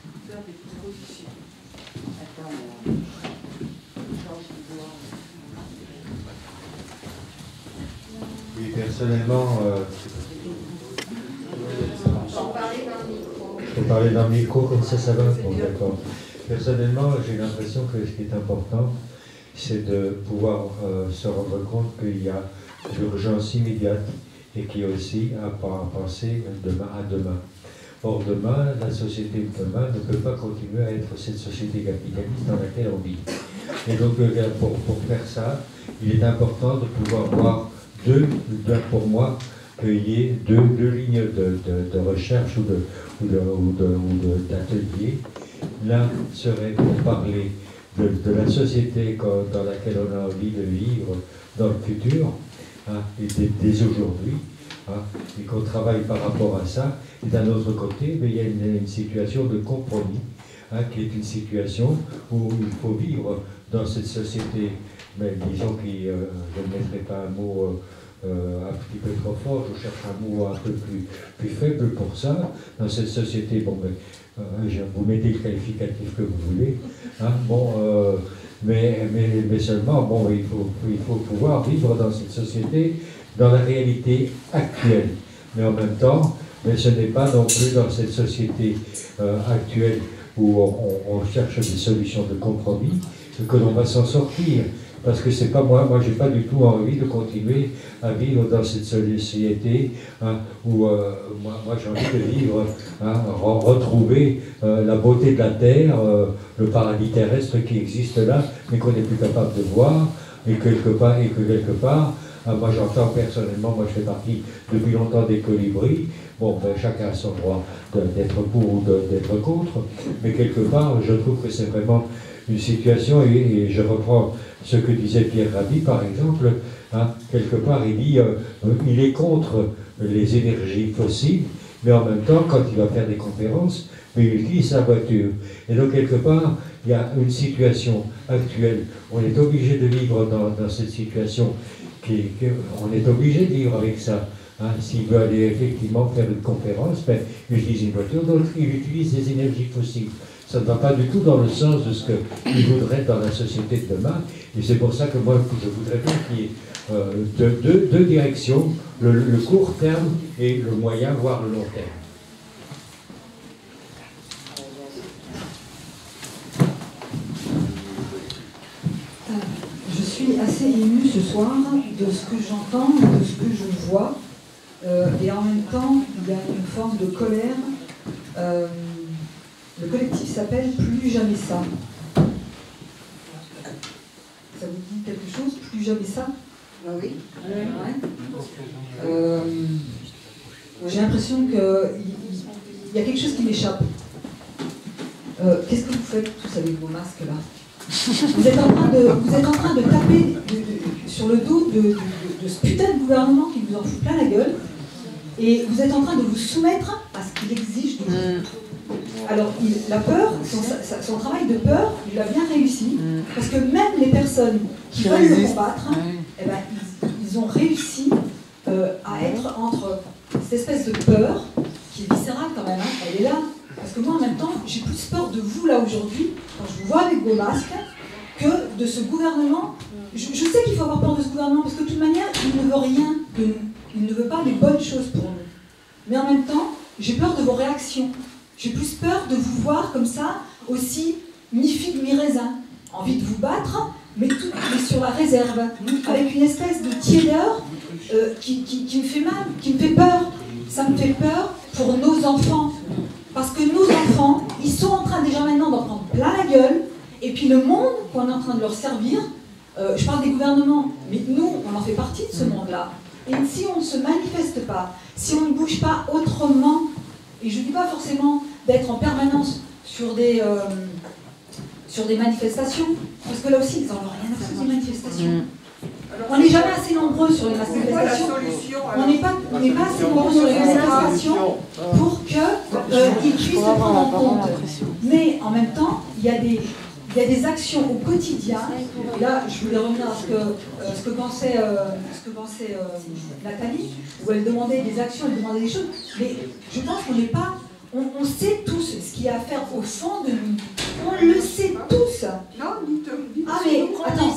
Oui, personnellement, euh, je peux parler dans le micro, comme ça, ça va. Bon, d'accord. Personnellement, j'ai l'impression que ce qui est important, c'est de pouvoir euh, se rendre compte qu'il y a l'urgence immédiate et qu'il y a aussi à penser demain à demain. Or, demain, la société de demain ne peut pas continuer à être cette société capitaliste dans laquelle on vit. Et donc, pour, pour faire ça, il est important de pouvoir voir deux, pour moi, qu'il y ait deux, deux lignes de, de, de recherche ou de, ou de, ou de, ou de, d'atelier. L'un serait pour parler de, de la société dans laquelle on a envie de vivre dans le futur, hein, et dès, dès aujourd'hui, hein, et qu'on travaille par rapport à ça. Et d'un autre côté, mais il y a une, une situation de compromis, hein, qui est une situation où il faut vivre dans cette société, mais disons que euh, je ne mettrai pas un mot euh, Euh, un petit peu trop fort, je cherche un mot un peu plus, plus faible pour ça, dans cette société. Bon, mais, euh, je, vous mettez le qualificatif que vous voulez, hein, bon, euh, mais, mais, mais seulement, bon, il faut, il faut pouvoir vivre dans cette société, dans la réalité actuelle. Mais en même temps, mais ce n'est pas non plus dans cette société euh, actuelle où on, on cherche des solutions de compromis que l'on va s'en sortir. Parce que c'est pas moi, moi j'ai pas du tout envie de continuer à vivre dans cette société, hein, où euh, moi, moi j'ai envie de vivre, hein, re retrouver euh, la beauté de la terre, euh, le paradis terrestre qui existe là, mais qu'on n'est plus capable de voir, et quelque part, et que quelque part, hein, moi j'entends personnellement, moi je fais partie depuis longtemps des colibris, bon ben, chacun a son droit d'être pour ou d'être contre, mais quelque part je trouve que c'est vraiment une situation, et, et je reprends ce que disait Pierre Rabhi, par exemple, hein, quelque part, il dit euh, il est contre les énergies fossiles, mais en même temps, quand il va faire des conférences, mais il utilise sa voiture. Et donc, quelque part, il y a une situation actuelle. On est obligé de vivre dans, dans cette situation, qui, qui, on est obligé de vivre avec ça. Hein, s'il veut aller effectivement faire une conférence, ben, il utilise une voiture, donc il utilise des énergies fossiles. Ça ne va pas du tout dans le sens de ce qu'il voudrait dans la société de demain. Et c'est pour ça que moi, je voudrais bien qu'il y ait euh, deux, deux, deux directions, le, le court terme et le moyen, voire le long terme. Je suis assez émue ce soir de ce que j'entends, de ce que je vois. Euh, et en même temps, il y a une forme de colère. Euh, Le collectif s'appelle Plus jamais ça. Ça vous dit quelque chose? Plus jamais ça? Ah oui. Ouais. Euh, J'ai l'impression qu'il y, y a quelque chose qui m'échappe. Euh, Qu'est-ce que vous faites tous avec vos masques là? Vous êtes en train de, vous êtes en train de taper de, de, sur le dos de, de, de, de ce putain de gouvernement qui vous en fout plein la gueule, et vous êtes en train de vous soumettre à ce qu'il exige de vous. Alors, il, la peur, son, sa, son travail de peur, il a bien réussi, parce que même les personnes qui veulent le combattre, eh ben, ils, ils ont réussi euh, à être entre cette espèce de peur, qui est viscérale quand même, hein, elle est là. Parce que moi, en même temps, j'ai plus peur de vous, là, aujourd'hui, quand je vous vois avec vos masques, que de ce gouvernement. Je, je sais qu'il faut avoir peur de ce gouvernement, parce que de toute manière, il ne veut rien de nous. Il ne veut pas les bonnes choses pour nous. Mais en même temps, j'ai peur de vos réactions. J'ai plus peur de vous voir comme ça, aussi mi-figue, mi-raisin. Envie de vous battre, mais tout mais sur la réserve, avec une espèce de tiédeur euh, qui, qui, qui me fait mal, qui me fait peur. Ça me fait peur pour nos enfants. Parce que nos enfants, ils sont en train déjà maintenant d'en prendre plein la gueule, et puis le monde qu'on est en train de leur servir, euh, je parle des gouvernements, mais nous, on en fait partie de ce monde-là. Et si on ne se manifeste pas, si on ne bouge pas autrement, et je ne dis pas forcément d'être en permanence sur des, euh, sur des manifestations, parce que là aussi, ils n'en ont rien à faire des manifestations. On n'est jamais assez nombreux sur les manifestations. On n'est pas, on n'est pas assez nombreux sur les manifestations pour qu'ils euh, puissent se prendre en compte. Mais en même temps, il y a des, il y a des actions au quotidien. Et là, je voulais revenir à ce que, euh, ce que pensait, euh, ce que pensait euh, Nathalie, où elle demandait des actions, elle demandait des choses. Mais je pense qu'on n'est pas... On, on sait tous ce qu'il y a à faire au fond de nous. On le sait tous. Non, dites, dites ah mais, attends.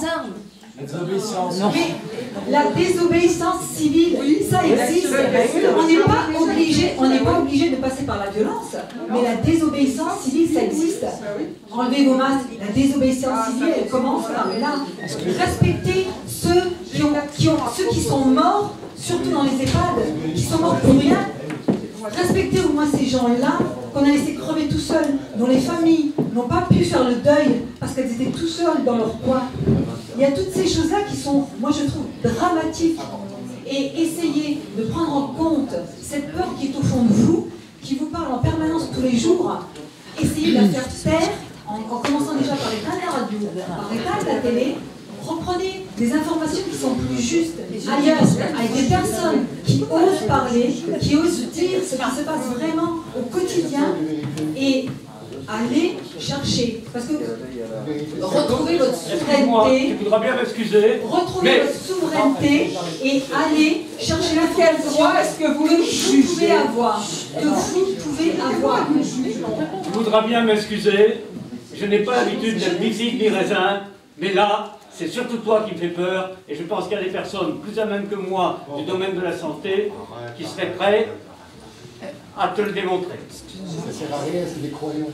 Non. Mais la désobéissance civile, ça existe. On n'est pas obligé, on n'est pas obligé de passer par la violence, mais la désobéissance civile, ça existe. Enlevez vos masques. La désobéissance civile, elle commence par là. Respectez ceux qui ont, qui ont, ceux qui sont morts, surtout dans les EHPAD, qui sont morts pour rien. Respectez au moins ces gens-là qu'on a laissé crever tout seuls, dont les familles n'ont pas pu faire le deuil parce qu'elles étaient tout seules dans leur coin. Il y a toutes ces choses-là qui sont, moi je trouve, dramatiques. Et essayez de prendre en compte cette peur qui est au fond de vous, qui vous parle en permanence tous les jours. Essayez de la faire taire, en, en commençant déjà par les tas de la radio, par les tas de la télé. Reprenez des informations qui sont plus justes ailleurs, avec des personnes qui osent parler, qui osent dire ce qui se passe vraiment au quotidien, et allez chercher. Parce que retrouvez votre souveraineté, tu voudras bien m'excuser, retrouvez mais... votre souveraineté et allez chercher l'information est-ce que vous que vous pouvez avoir, que vous pouvez avoir. Tu voudras bien m'excuser, je n'ai pas l'habitude d'être ni figue ni raisin, mais là, c'est surtout toi qui me fais peur, et je pense qu'il y a des personnes plus à même que moi du domaine de la santé qui seraient prêtes à te le démontrer. Ça sert à rien, c'est des croyants.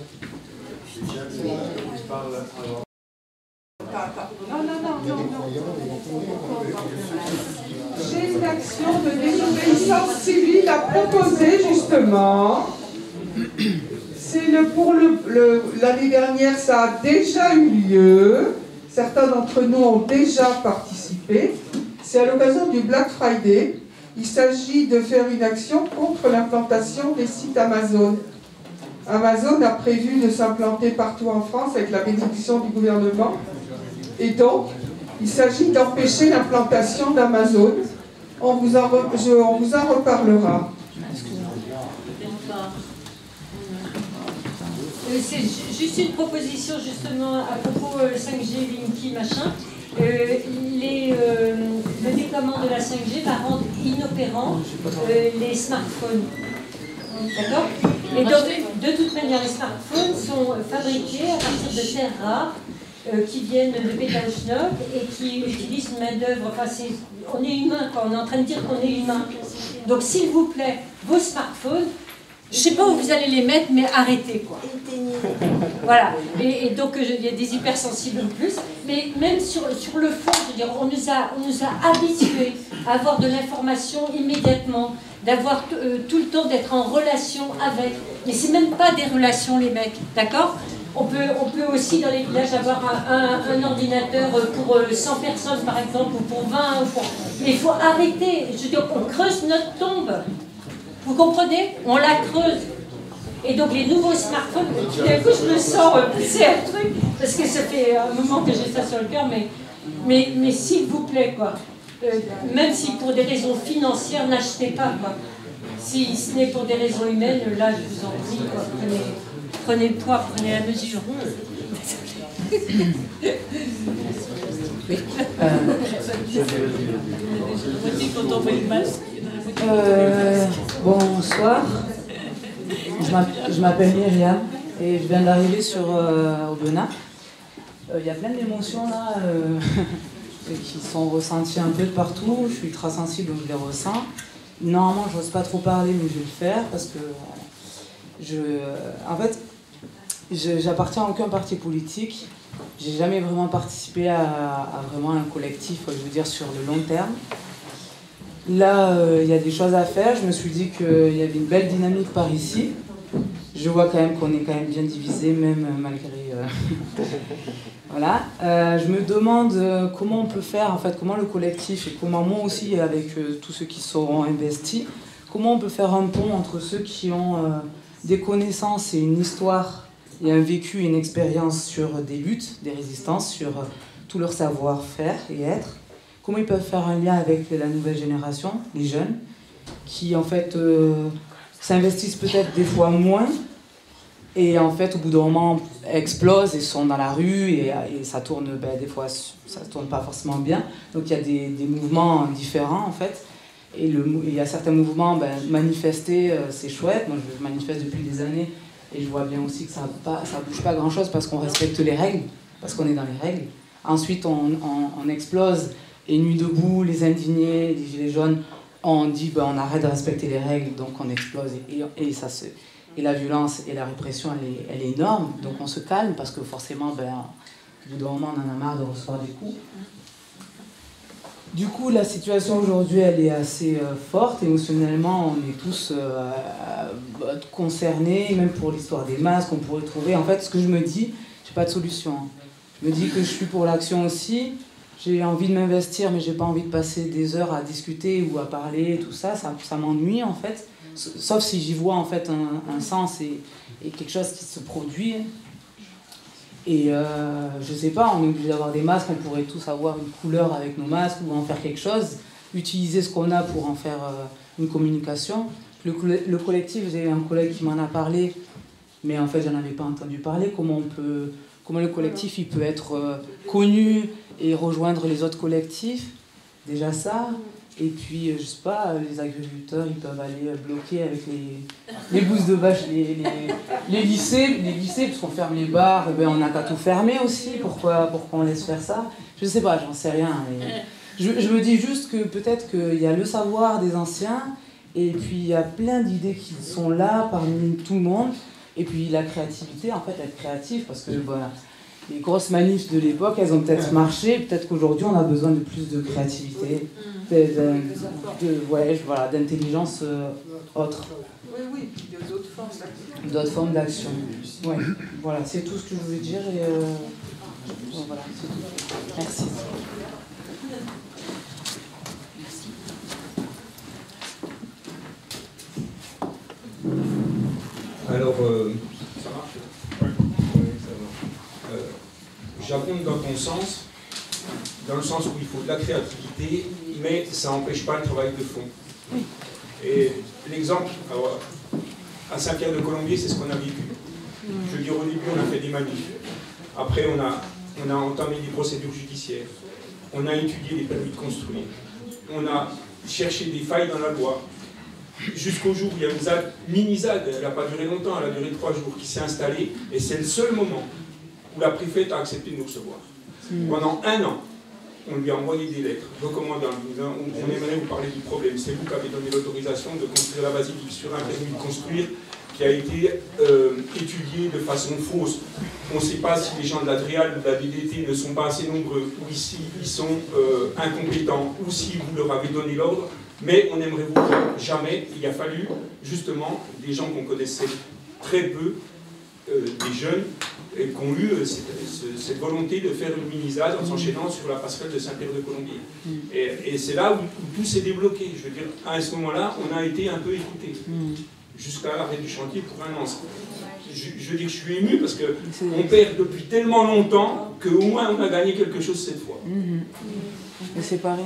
Non, non, non, non, non. J'ai une action de désobéissance civile à proposer, justement. C'est le, pour le, le, l'année dernière, ça a déjà eu lieu. Certains d'entre nous ont déjà participé. C'est à l'occasion du Black Friday. Il s'agit de faire une action contre l'implantation des sites Amazon. Amazon a prévu de s'implanter partout en France avec la bénédiction du gouvernement. Et donc, il s'agit d'empêcher l'implantation d'Amazon. On vous en, re, je, on vous en reparlera. C'est juste une proposition justement à propos euh, cinq G, Linky, machin. Euh, les, euh, le déploiement de la cinq G va rendre inopérants euh, les smartphones. D'accord? Et donc, de toute manière, les smartphones sont fabriqués à partir de terres rares euh, qui viennent de Pétaouchnok et qui utilisent une main-d'œuvre. Enfin, on est humain, quoi. On est en train de dire qu'on est humain. Donc, s'il vous plaît, vos smartphones, je ne sais pas où vous allez les mettre, mais arrêtez, quoi. Voilà. Et, et donc, il y a des hypersensibles en plus. Mais même sur, sur le fond, je veux dire, on nous a, on nous a habitués à avoir de l'information immédiatement, d'avoir euh, tout le temps d'être en relation avec. Mais c'est même pas des relations, les mecs, d'accord? On peut, on peut aussi, dans les villages, avoir un, un, un ordinateur pour cent personnes, par exemple, ou pour vingt. Ou pour... Mais il faut arrêter. Je veux dire, on creuse notre tombe. Vous comprenez? On la creuse. Et donc les nouveaux smartphones, tout d'un coup je me sens pousser un truc, parce que ça fait un moment que j'ai ça sur le cœur, mais, mais, mais s'il vous plaît, quoi. euh, même si pour des raisons financières, n'achetez pas, quoi. Si ce n'est pour des raisons humaines, là, je vous en prie, quoi. Prenez, prenez le poids, prenez la mesure. Euh, bonsoir, je m'appelle Myriam et je viens d'arriver sur euh, Aubenas. Il euh, y a plein d'émotions là euh, qui sont ressenties un peu de partout. Je suis ultra sensible donc je les ressens. Normalement je n'ose pas trop parler mais je vais le faire parce que je, en fait j'appartiens à aucun parti politique. J'ai jamais vraiment participé à, à vraiment un collectif, je veux dire, sur le long terme. Là, il euh, y a des choses à faire. Je me suis dit qu'il y avait une belle dynamique par ici. Je vois quand même qu'on est quand même bien divisé, même malgré... Euh... voilà. Euh, je me demande comment on peut faire, en fait, comment le collectif, et comment moi aussi, avec euh, tous ceux qui seront investis, comment on peut faire un pont entre ceux qui ont euh, des connaissances et une histoire, et un vécu et une expérience sur des luttes, des résistances, sur euh, tout leur savoir-faire et être. Comment ils peuvent faire un lien avec la nouvelle génération, les jeunes, qui en fait euh, s'investissent peut-être des fois moins, et en fait au bout d'un moment explosent et sont dans la rue, et, et ça tourne, ben, des fois ça tourne pas forcément bien. Donc il y a des, des mouvements différents en fait, et il y a certains mouvements, ben, manifester euh, c'est chouette, moi je manifeste depuis des années, et je vois bien aussi que ça ne bouge pas grand-chose parce qu'on respecte les règles, parce qu'on est dans les règles. Ensuite, on, on, on explose, et Nuit debout, les indignés, les gilets jaunes, on dit ben, on arrête de respecter les règles, donc on explose. Et, et, et, ça se, et la violence et la répression, elle est, elle est énorme, donc on se calme parce que forcément, ben, au bout d'un moment, on en a marre de recevoir des coups. Du coup, la situation aujourd'hui, elle est assez euh, forte. Émotionnellement, on est tous euh, euh, concernés, même pour l'histoire des masques, on pourrait trouver. En fait, ce que je me dis, j'ai pas de solution. Je me dis que je suis pour l'action aussi. J'ai envie de m'investir, mais j'ai pas envie de passer des heures à discuter ou à parler, tout ça. Ça, ça m'ennuie, en fait. Sauf si j'y vois, en fait, un, un sens et, et quelque chose qui se produit. Et euh, je sais pas, on est obligé d'avoir des masques, on pourrait tous avoir une couleur avec nos masques ou en faire quelque chose, utiliser ce qu'on a pour en faire euh, une communication. Le, le collectif, j'ai un collègue qui m'en a parlé, mais en fait j'en avais pas entendu parler. Comment on peut, comment le collectif il peut être euh, connu et rejoindre les autres collectifs, déjà ça. Et puis, je sais pas, les agriculteurs, ils peuvent aller bloquer avec les, les bousses de vache, les, les, les lycées, les lycées, parce qu'on ferme les bars, et ben on n'a qu'à tout fermer aussi, pourquoi, pourquoi on laisse faire ça? Je sais pas, j'en sais rien. Mais je, je me dis juste que peut-être qu'il y a le savoir des anciens, et puis il y a plein d'idées qui sont là parmi tout le monde, et puis la créativité, en fait, être créatif, parce que voilà. Les grosses manifs de l'époque, elles ont peut-être marché, peut-être qu'aujourd'hui on a besoin de plus de créativité, de, de, de, ouais, voilà, d'intelligence euh, autre. Oui, oui, il y a d'autres formes d'action. D'autres formes d'action. Ouais. Voilà, c'est tout ce que je voulais dire et euh, bon, voilà, c'est tout. Merci. Alors, euh, ça marche? J'abonde dans ton sens, dans le sens où il faut de la créativité, mais ça n'empêche pas le travail de fond. Et l'exemple, alors, à Saint-Pierre-de-Colombier, c'est ce qu'on a vécu. Je veux dire, au début, on a fait des manifs. Après, on a, on a entamé des procédures judiciaires. On a étudié les permis de construire. On a cherché des failles dans la loi. Jusqu'au jour où il y a une Z A D, mini-Z A D, elle n'a pas duré longtemps, elle a duré trois jours, qui s'est installée, et c'est le seul moment où la préfète a accepté de nous recevoir. Mmh. Pendant un an, on lui a envoyé des lettres recommandant, on, on aimerait vous parler du problème, c'est vous qui avez donné l'autorisation de construire la basilique sur un permis de construire qui a été euh, étudié de façon fausse. On ne sait pas si les gens de la D R E A L ou de la D D T ne sont pas assez nombreux, ou ici ils sont euh, incompétents, ou si vous leur avez donné l'ordre, mais on aimerait vous dire jamais, il a fallu justement des gens qu'on connaissait très peu, euh, des jeunes, et qui ont eu euh, cette, cette volonté de faire une mini-Z A D en s'enchaînant sur la passerelle de Saint-Pierre-de-Colombier. Mm. Et, et c'est là où, où tout s'est débloqué. Je veux dire, à ce moment-là, on a été un peu écoutés. Mm. jusqu'à l'arrêt du chantier pour un an. Je, je dis que je suis ému parce qu'on perd depuis tellement longtemps qu'au moins on a gagné quelque chose cette fois. Mmh. Mais c'est pas rien.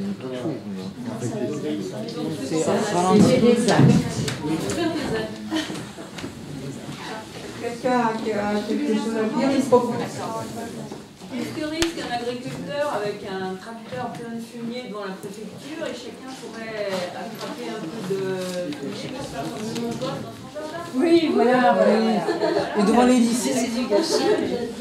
C'est exact. Quelqu'un a quelque chose à dire, il faut. Qu'est-ce que risque un agriculteur avec un tracteur plein de fumier devant la préfecture et chacun pourrait attraper un peu de fumier pour faire comme le mongols dans son jardin? Oui, voilà, voilà. Et devant les lycées, c'est du gâchis.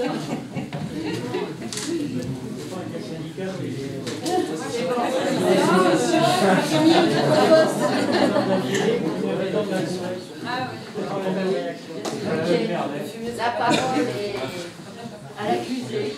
La parole est à l'accusé.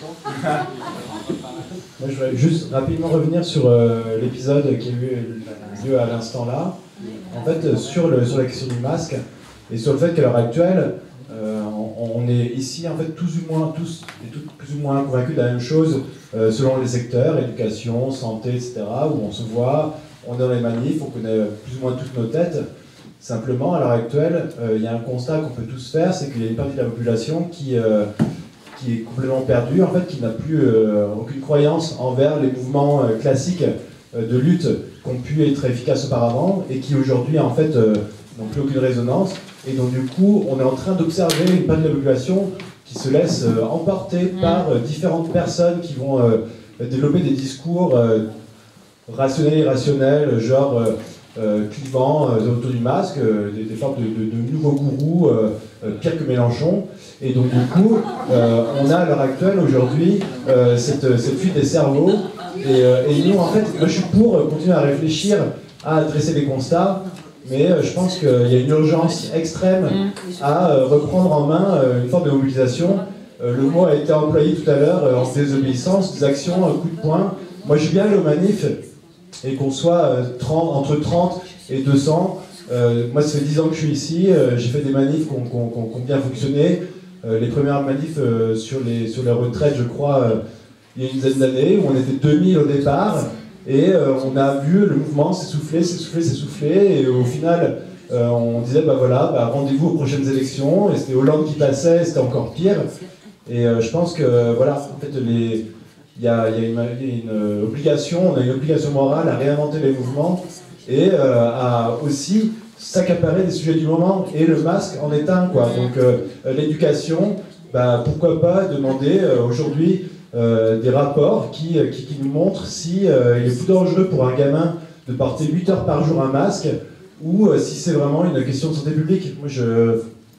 Moi, je voudrais juste rapidement revenir sur euh, l'épisode qui a eu lieu à l'instant là. En fait, sur, le, sur la question du masque et sur le fait qu'à l'heure actuelle, euh, on, on est ici en fait tous ou moins, tous et toutes plus ou moins convaincus de la même chose euh, selon les secteurs, éducation, santé, et cetera, où on se voit, on est dans les manifs, on connaît plus ou moins toutes nos têtes. Simplement, à l'heure actuelle, euh, il y a un constat qu'on peut tous faire, c'est qu'il y a une partie de la population qui, euh, qui est complètement perdue, en fait, qui n'a plus euh, aucune croyance envers les mouvements euh, classiques euh, de lutte qui ont pu être efficaces auparavant et qui aujourd'hui, en fait, euh, n'ont plus aucune résonance. Et donc, du coup, on est en train d'observer une partie de la population qui se laisse euh, emporter par euh, différentes personnes qui vont euh, développer des discours euh, rationnels et irrationnels, genre euh, euh, clivants euh, autour du masque, euh, des, des formes de, de, de nouveaux gourous, euh, euh, pire que Mélenchon. Et donc, du coup, euh, on a à l'heure actuelle, aujourd'hui, euh, cette, cette fuite des cerveaux. Et, euh, et nous, en fait, moi, je suis pour continuer à réfléchir, à dresser des constats. Mais euh, je pense qu'il y a une urgence extrême à euh, reprendre en main euh, une forme de mobilisation. Euh, le mot a été employé tout à l'heure euh, en désobéissance, des actions, un coup de poing. Moi, je suis bien allé aux manifs et qu'on soit euh, trente, entre trente et deux cents. Euh, moi, ça fait dix ans que je suis ici. Euh, j'ai fait des manifs qui ont, qui ont, qui ont bien fonctionné. Euh, les premières manifs euh, sur, les, sur les retraites, je crois, euh, il y a une dizaine d'années, où on était deux mille au départ. Et euh, on a vu le mouvement s'essouffler, s'essouffler, s'essouffler, et au final, euh, on disait, bah voilà, bah, rendez-vous aux prochaines élections, et c'était Hollande qui passait, c'était encore pire. Et euh, je pense que, voilà, en fait, les, il y a, y a, une, y a une obligation, on a une obligation morale à réinventer les mouvements, et euh, à aussi s'accaparer des sujets du moment, et le masque en est un, quoi. Donc, euh, l'éducation, bah, pourquoi pas demander euh, aujourd'hui Euh, des rapports qui, qui, qui nous montrent si euh, il est plus dangereux pour un gamin de porter huit heures par jour un masque ou euh, si c'est vraiment une question de santé publique. Moi, je,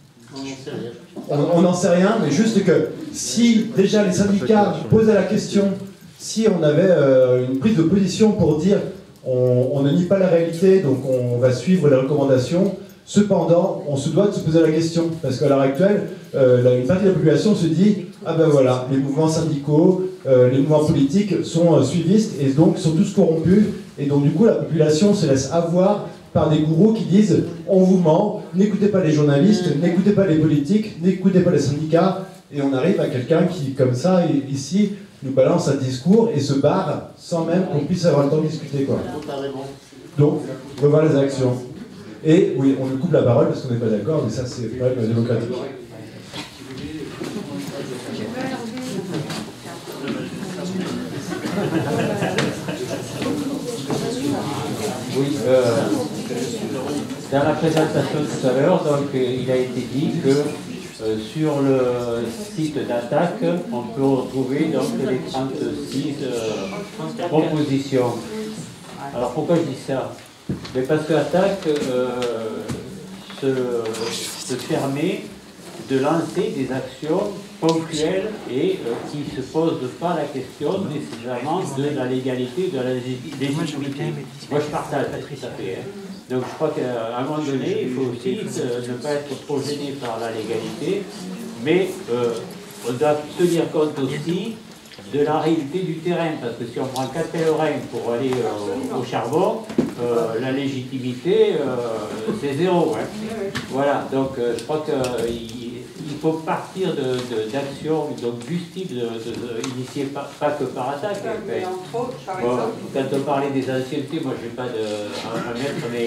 on n'en sait rien, mais juste que si déjà les syndicats posaient la question, si on avait euh, une prise de position pour dire on, on ne nie pas la réalité, donc on va suivre les recommandations. Cependant, on se doit de se poser la question, parce qu'à l'heure actuelle, euh, une partie de la population se dit « Ah ben voilà, les mouvements syndicaux, euh, les mouvements politiques sont euh, suivistes et donc sont tous corrompus, et donc du coup la population se laisse avoir par des gourous qui disent « On vous ment, n'écoutez pas les journalistes, n'écoutez pas les politiques, n'écoutez pas les syndicats », et on arrive à quelqu'un qui, comme ça, ici, nous balance un discours et se barre sans même qu'on puisse avoir le temps de discuter, quoi. Donc, revoir les actions. Et oui, on lui coupe la parole parce qu'on n'est pas d'accord, mais ça c'est quand même démocratique. Oui, euh, dans la présentation tout à l'heure, donc il a été dit que euh, sur le site d'attaque, on peut retrouver donc les trente-six euh, propositions. Alors pourquoi je dis ça? Mais parce que l'attaque euh, se, se permet de lancer des actions ponctuelles et euh, qui ne se posent pas la question nécessairement de la légalité, de la légitimité. Moi je partage tout à fait. Hein. Donc je crois qu'à un moment donné, il faut aussi euh, ne pas être trop gêné par la légalité, mais euh, on doit tenir compte aussi de la réalité du terrain, parce que si on prend quatre pèlerins pour aller euh, au charbon, euh, la légitimité, euh, c'est zéro. Hein. Voilà, donc euh, je crois qu'il il faut partir d'actions du style de, de, de, initiées pas, pas que par attaque. Hein. Bon, quand on parlait des anciennetés, moi je n'ai pas de, à, à mettre, mais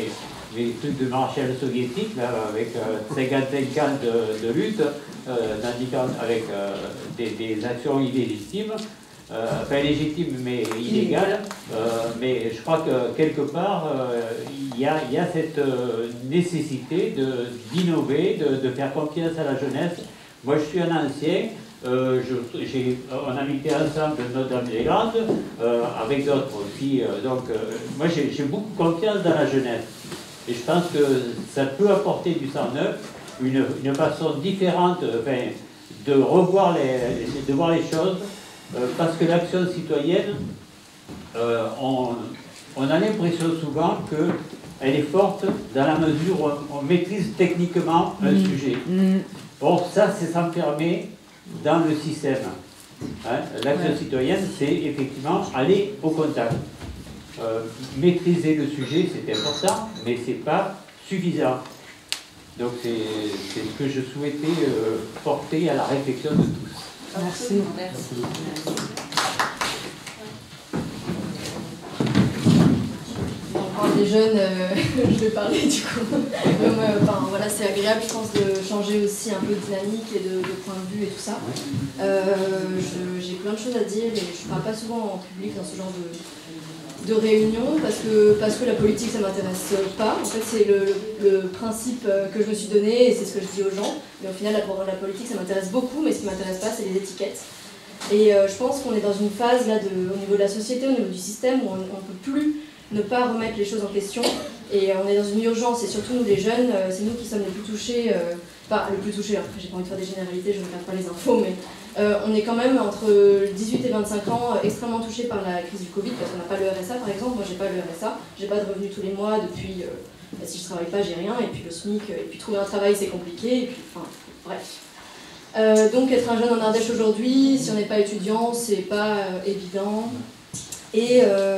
les trucs de Marshall soviétique, là, avec cinquante-cinq ans de, de lutte, euh, avec euh, des, des actions illégitimes, euh, enfin légitimes mais illégales, euh, mais je crois que quelque part, euh, il y, a, y a cette euh, nécessité d'innover, de, de, de faire confiance à la jeunesse. Moi, je suis un ancien. Euh, je, j'ai, on a milité ensemble Notre-Dame-des-Landes, euh, avec d'autres aussi. Euh, donc, euh, moi, j'ai, j'ai beaucoup confiance dans la jeunesse. Et je pense que ça peut apporter du sang neuf, une, une façon différente enfin, de revoir les, de voir les choses, euh, parce que l'action citoyenne, euh, on, on a l'impression souvent qu'elle est forte dans la mesure où on, on maîtrise techniquement un mmh. sujet. Mmh. Or, ça, c'est s'enfermer dans le système. Hein, l'action ouais. citoyenne, c'est effectivement aller au contact. Euh, maîtriser le sujet, c'est important, mais ce n'est pas suffisant. Donc c'est ce que je souhaitais euh, porter à la réflexion de tous. Merci. Merci. On parle des jeunes, euh, je vais parler du coup. Comme, euh, enfin, voilà, c'est agréable, je pense, de changer aussi un peu de dynamique et de, de point de vue et tout ça. Euh, J'ai plein de choses à dire et je ne parle pas souvent en public dans ce genre de... de réunion parce que, parce que la politique ça m'intéresse pas. En fait c'est le, le, le principe que je me suis donné et c'est ce que je dis aux gens. Mais au final la, la politique ça m'intéresse beaucoup, mais ce qui m'intéresse pas c'est les étiquettes. Et euh, je pense qu'on est dans une phase là de, au niveau de la société, au niveau du système où on ne peut plus ne pas remettre les choses en question. Et euh, on est dans une urgence et surtout nous les jeunes, euh, c'est nous qui sommes les plus touchés. Euh, enfin le plus touchés, après j'ai pas envie de faire des généralités, je ne regarde pas les infos, mais Euh, on est quand même entre dix-huit et vingt-cinq ans euh, extrêmement touchés par la crise du Covid parce qu'on n'a pas le R S A par exemple. Moi j'ai pas le R S A, j'ai pas de revenus tous les mois depuis, euh, bah, si je travaille pas j'ai rien, et puis le SMIC, et puis trouver un travail c'est compliqué, et puis enfin bref. Euh, donc être un jeune en Ardèche aujourd'hui, si on n'est pas étudiant, c'est pas euh, évident. Et euh,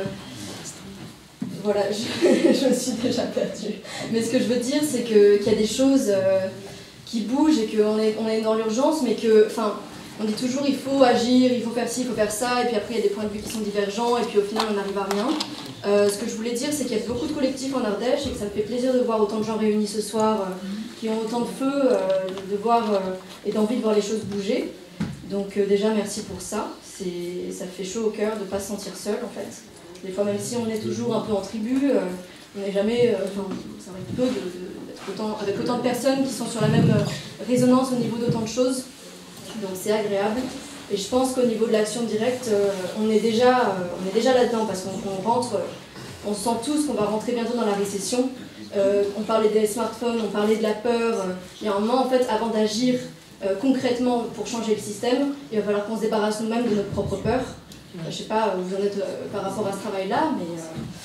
voilà, je, je me suis déjà perdue. Mais ce que je veux dire c'est que, qu'il y a des choses euh, qui bougent et qu'on est, on est dans l'urgence, mais que, enfin, on dit toujours il faut agir, il faut faire ci, il faut faire ça, et puis après il y a des points de vue qui sont divergents, et puis au final on n'arrive à rien. Euh, ce que je voulais dire, c'est qu'il y a beaucoup de collectifs en Ardèche, et que ça me fait plaisir de voir autant de gens réunis ce soir, euh, qui ont autant de feu, euh, de voir euh, et d'envie de voir les choses bouger. Donc euh, déjà merci pour ça, ça fait chaud au cœur de ne pas se sentir seul en fait. Des fois même si on est toujours un peu en tribu, euh, on n'est jamais, enfin euh, ça arrive peu d'être autant, avec autant de personnes qui sont sur la même euh, résonance au niveau d'autant de choses. Donc c'est agréable. Et je pense qu'au niveau de l'action directe, euh, on est déjà, euh, on est déjà là-dedans parce qu'on rentre, euh, on sent tous qu'on va rentrer bientôt dans la récession. Euh, on parlait des smartphones, on parlait de la peur. Euh, il y a un moment, en fait, avant d'agir euh, concrètement pour changer le système, il va falloir qu'on se débarrasse nous-mêmes de notre propre peur. Euh, je ne sais pas où vous en êtes euh, par rapport à ce travail-là, mais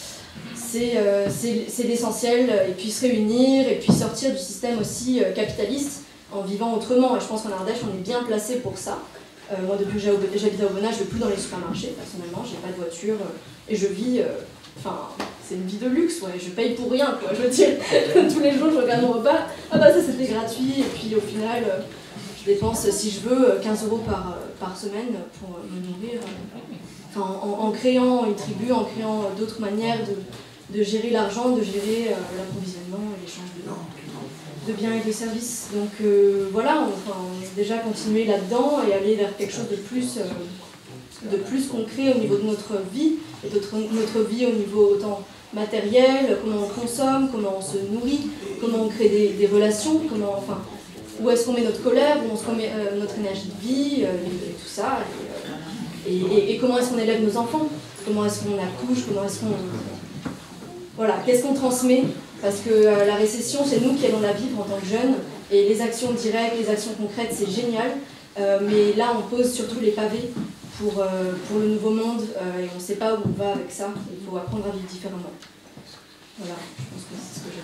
euh, c'est euh, l'essentiel. Et puis se réunir, et puis sortir du système aussi euh, capitaliste, en vivant autrement. Et je pense qu'en Ardèche, on est bien placé pour ça. Euh, moi, depuis que j'habite à Aubenas, je ne vais plus dans les supermarchés, personnellement, je n'ai pas de voiture, euh, et je vis, enfin, euh, c'est une vie de luxe, ouais, je paye pour rien, quoi, je veux dire, tous les jours, je regarde mon repas, ah bah ça c'était gratuit, et puis au final, euh, je dépense, si je veux, quinze euros par, par semaine pour me nourrir, euh, enfin, en, en créant une tribu, en créant d'autres manières de, de gérer l'argent, de gérer euh, l'approvisionnement et l'échange de de biens et de services. Donc euh, voilà, on, enfin, on va déjà continuer là-dedans et aller vers quelque chose de plus, euh, de plus concret au niveau de notre vie, et de notre, notre vie au niveau autant matériel, comment on consomme, comment on se nourrit, comment on crée des, des relations, comment, enfin, où est-ce qu'on met notre colère, où est-ce qu'on met euh, notre énergie de vie, euh, et, et tout ça, et, euh, et, et, et comment est-ce qu'on élève nos enfants, comment est-ce qu'on accouche, comment est-ce qu'on... Voilà, qu'est-ce qu'on transmet? Parce que euh, la récession, c'est nous qui allons la vivre en tant que jeunes, et les actions directes, les actions concrètes, c'est génial, euh, mais là on pose surtout les pavés pour, euh, pour le nouveau monde, euh, et on ne sait pas où on va avec ça, il faut apprendre à vivre différemment. Voilà, je pense que c'est ce que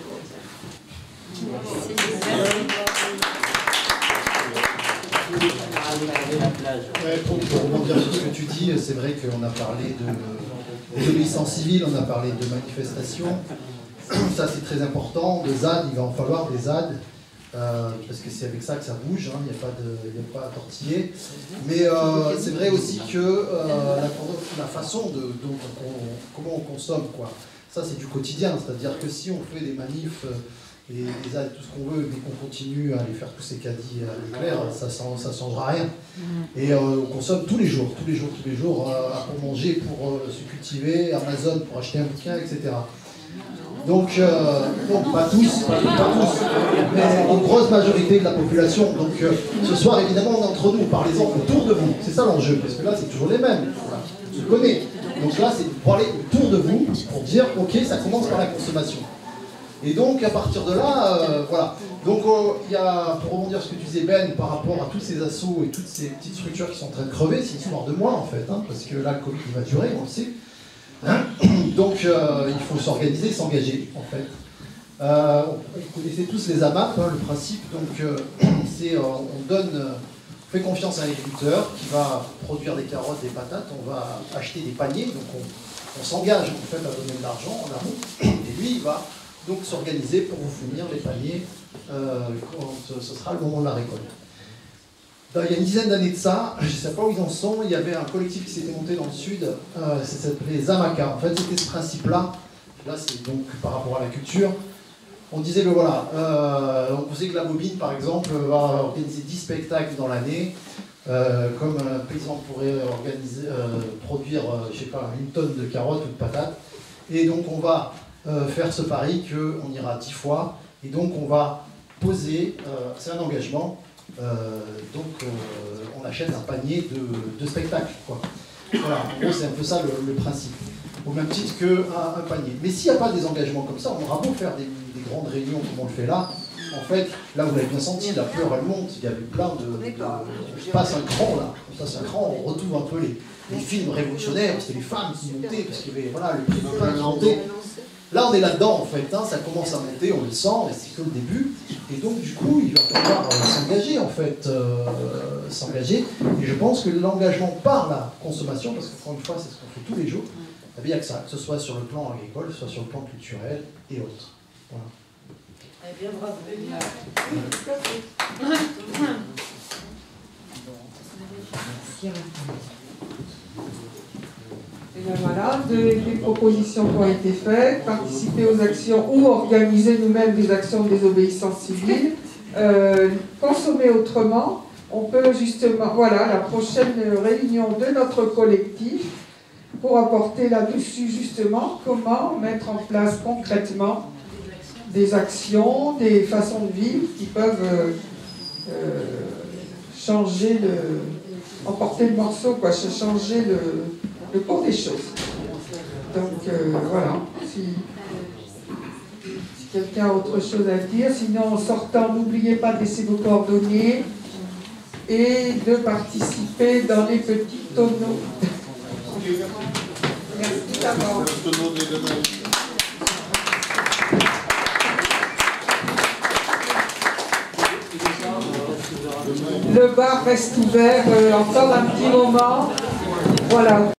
j'ai à dire. Ouais, pour rebondir sur ce que tu dis, c'est vrai qu'on a parlé de désobéissance civile, on a parlé de manifestations. Ça c'est très important, des Z A D, il va en falloir des Z A D, euh, parce que c'est avec ça que ça bouge, hein, il n'y a, a pas à tortiller. Mais euh, c'est vrai aussi que euh, la, la façon de, dont on, comment on consomme, quoi. ça c'est du quotidien, c'est-à-dire que si on fait des manifs, et des aides, tout ce qu'on veut, mais qu'on continue à aller faire tous ces caddies à Leclerc, ça ne changera rien. Et euh, on consomme tous les jours, tous les jours, tous les jours, euh, pour manger, pour euh, se cultiver, Amazon pour acheter un bouquin, et cetera. Donc, euh, bon, pas tous, pas, pas tous, mais une grosse majorité de la population. Donc, euh, ce soir, évidemment, on est entre nous, parlez-en autour de vous. C'est ça l'enjeu, parce que là, c'est toujours les mêmes. Voilà, on se connaît. Donc là, c'est pour parler autour de vous, pour dire, ok, ça commence par la consommation. Et donc, à partir de là, euh, voilà. Donc, il euh, y a, pour rebondir sur ce que tu disais, Ben, par rapport à tous ces assauts et toutes ces petites structures qui sont en train de crever, c'est une histoire de moi, en fait, hein, parce que là, le Covid va durer, on le sait. Hein, donc, euh, il faut s'organiser, s'engager, en fait. Euh, vous connaissez tous les A M A P, hein, le principe. Donc, euh, c'est, euh, on donne, euh, on fait confiance à un agriculteur qui va produire des carottes, des patates, on va acheter des paniers, donc on, on s'engage, en fait, à donner de l'argent en amont, et lui, il va donc s'organiser pour vous fournir les paniers euh, quand ce sera le moment de la récolte. Il y a une dizaine d'années de ça, je ne sais pas où ils en sont, il y avait un collectif qui s'était monté dans le sud, euh, ça s'appelait Zamaka. En fait, c'était ce principe-là, là c'est donc par rapport à la culture. On disait que voilà, euh, on sait que la bobine par exemple va organiser dix spectacles dans l'année, euh, comme un paysan pourrait organiser, euh, produire, euh, je sais pas, une tonne de carottes ou de patates. Et donc on va euh, faire ce pari qu'on ira dix fois, et donc on va poser, euh, c'est un engagement. Euh, donc euh, on achète un panier de, de spectacles, quoi. Voilà, en gros c'est un peu ça le, le principe, au même titre qu'un un panier. Mais s'il n'y a pas des engagements comme ça, on aura beau faire des, des grandes réunions comme on le fait là, en fait, là vous l'avez bien senti, la peur elle monte, il y a eu plein de... de on passe un cran là, on passe un cran, on retrouve un peu les, les films révolutionnaires, c'était les femmes qui montaient, parce qu'il y avait, voilà, le prix du pain qui montait. Là, on est là-dedans, en fait, hein, ça commence à monter, on le sent, et c'est que le début. Et donc, du coup, il va falloir euh, s'engager, en fait, euh, s'engager. Et je pense que l'engagement par la consommation, parce qu'encore une fois, c'est ce qu'on fait tous les jours, il n'y a que ça, que ce soit sur le plan agricole, soit sur le plan culturel et autres. Voilà. Eh bien, bravo. Et bien voilà, des, des propositions qui ont été faites, participer aux actions ou organiser nous-mêmes des actions de désobéissance civile, euh, consommer autrement. On peut justement, voilà, la prochaine réunion de notre collectif pour apporter là-dessus justement comment mettre en place concrètement des actions, des façons de vivre qui peuvent euh, euh, changer le, emporter le morceau, quoi, changer le le cours des choses. Donc euh, voilà, si, si quelqu'un a autre chose à dire, sinon en sortant, n'oubliez pas de laisser vos coordonnées et de participer dans les petits tonneaux. Merci d'abord. Le bar reste ouvert euh, encore un petit moment. Voilà.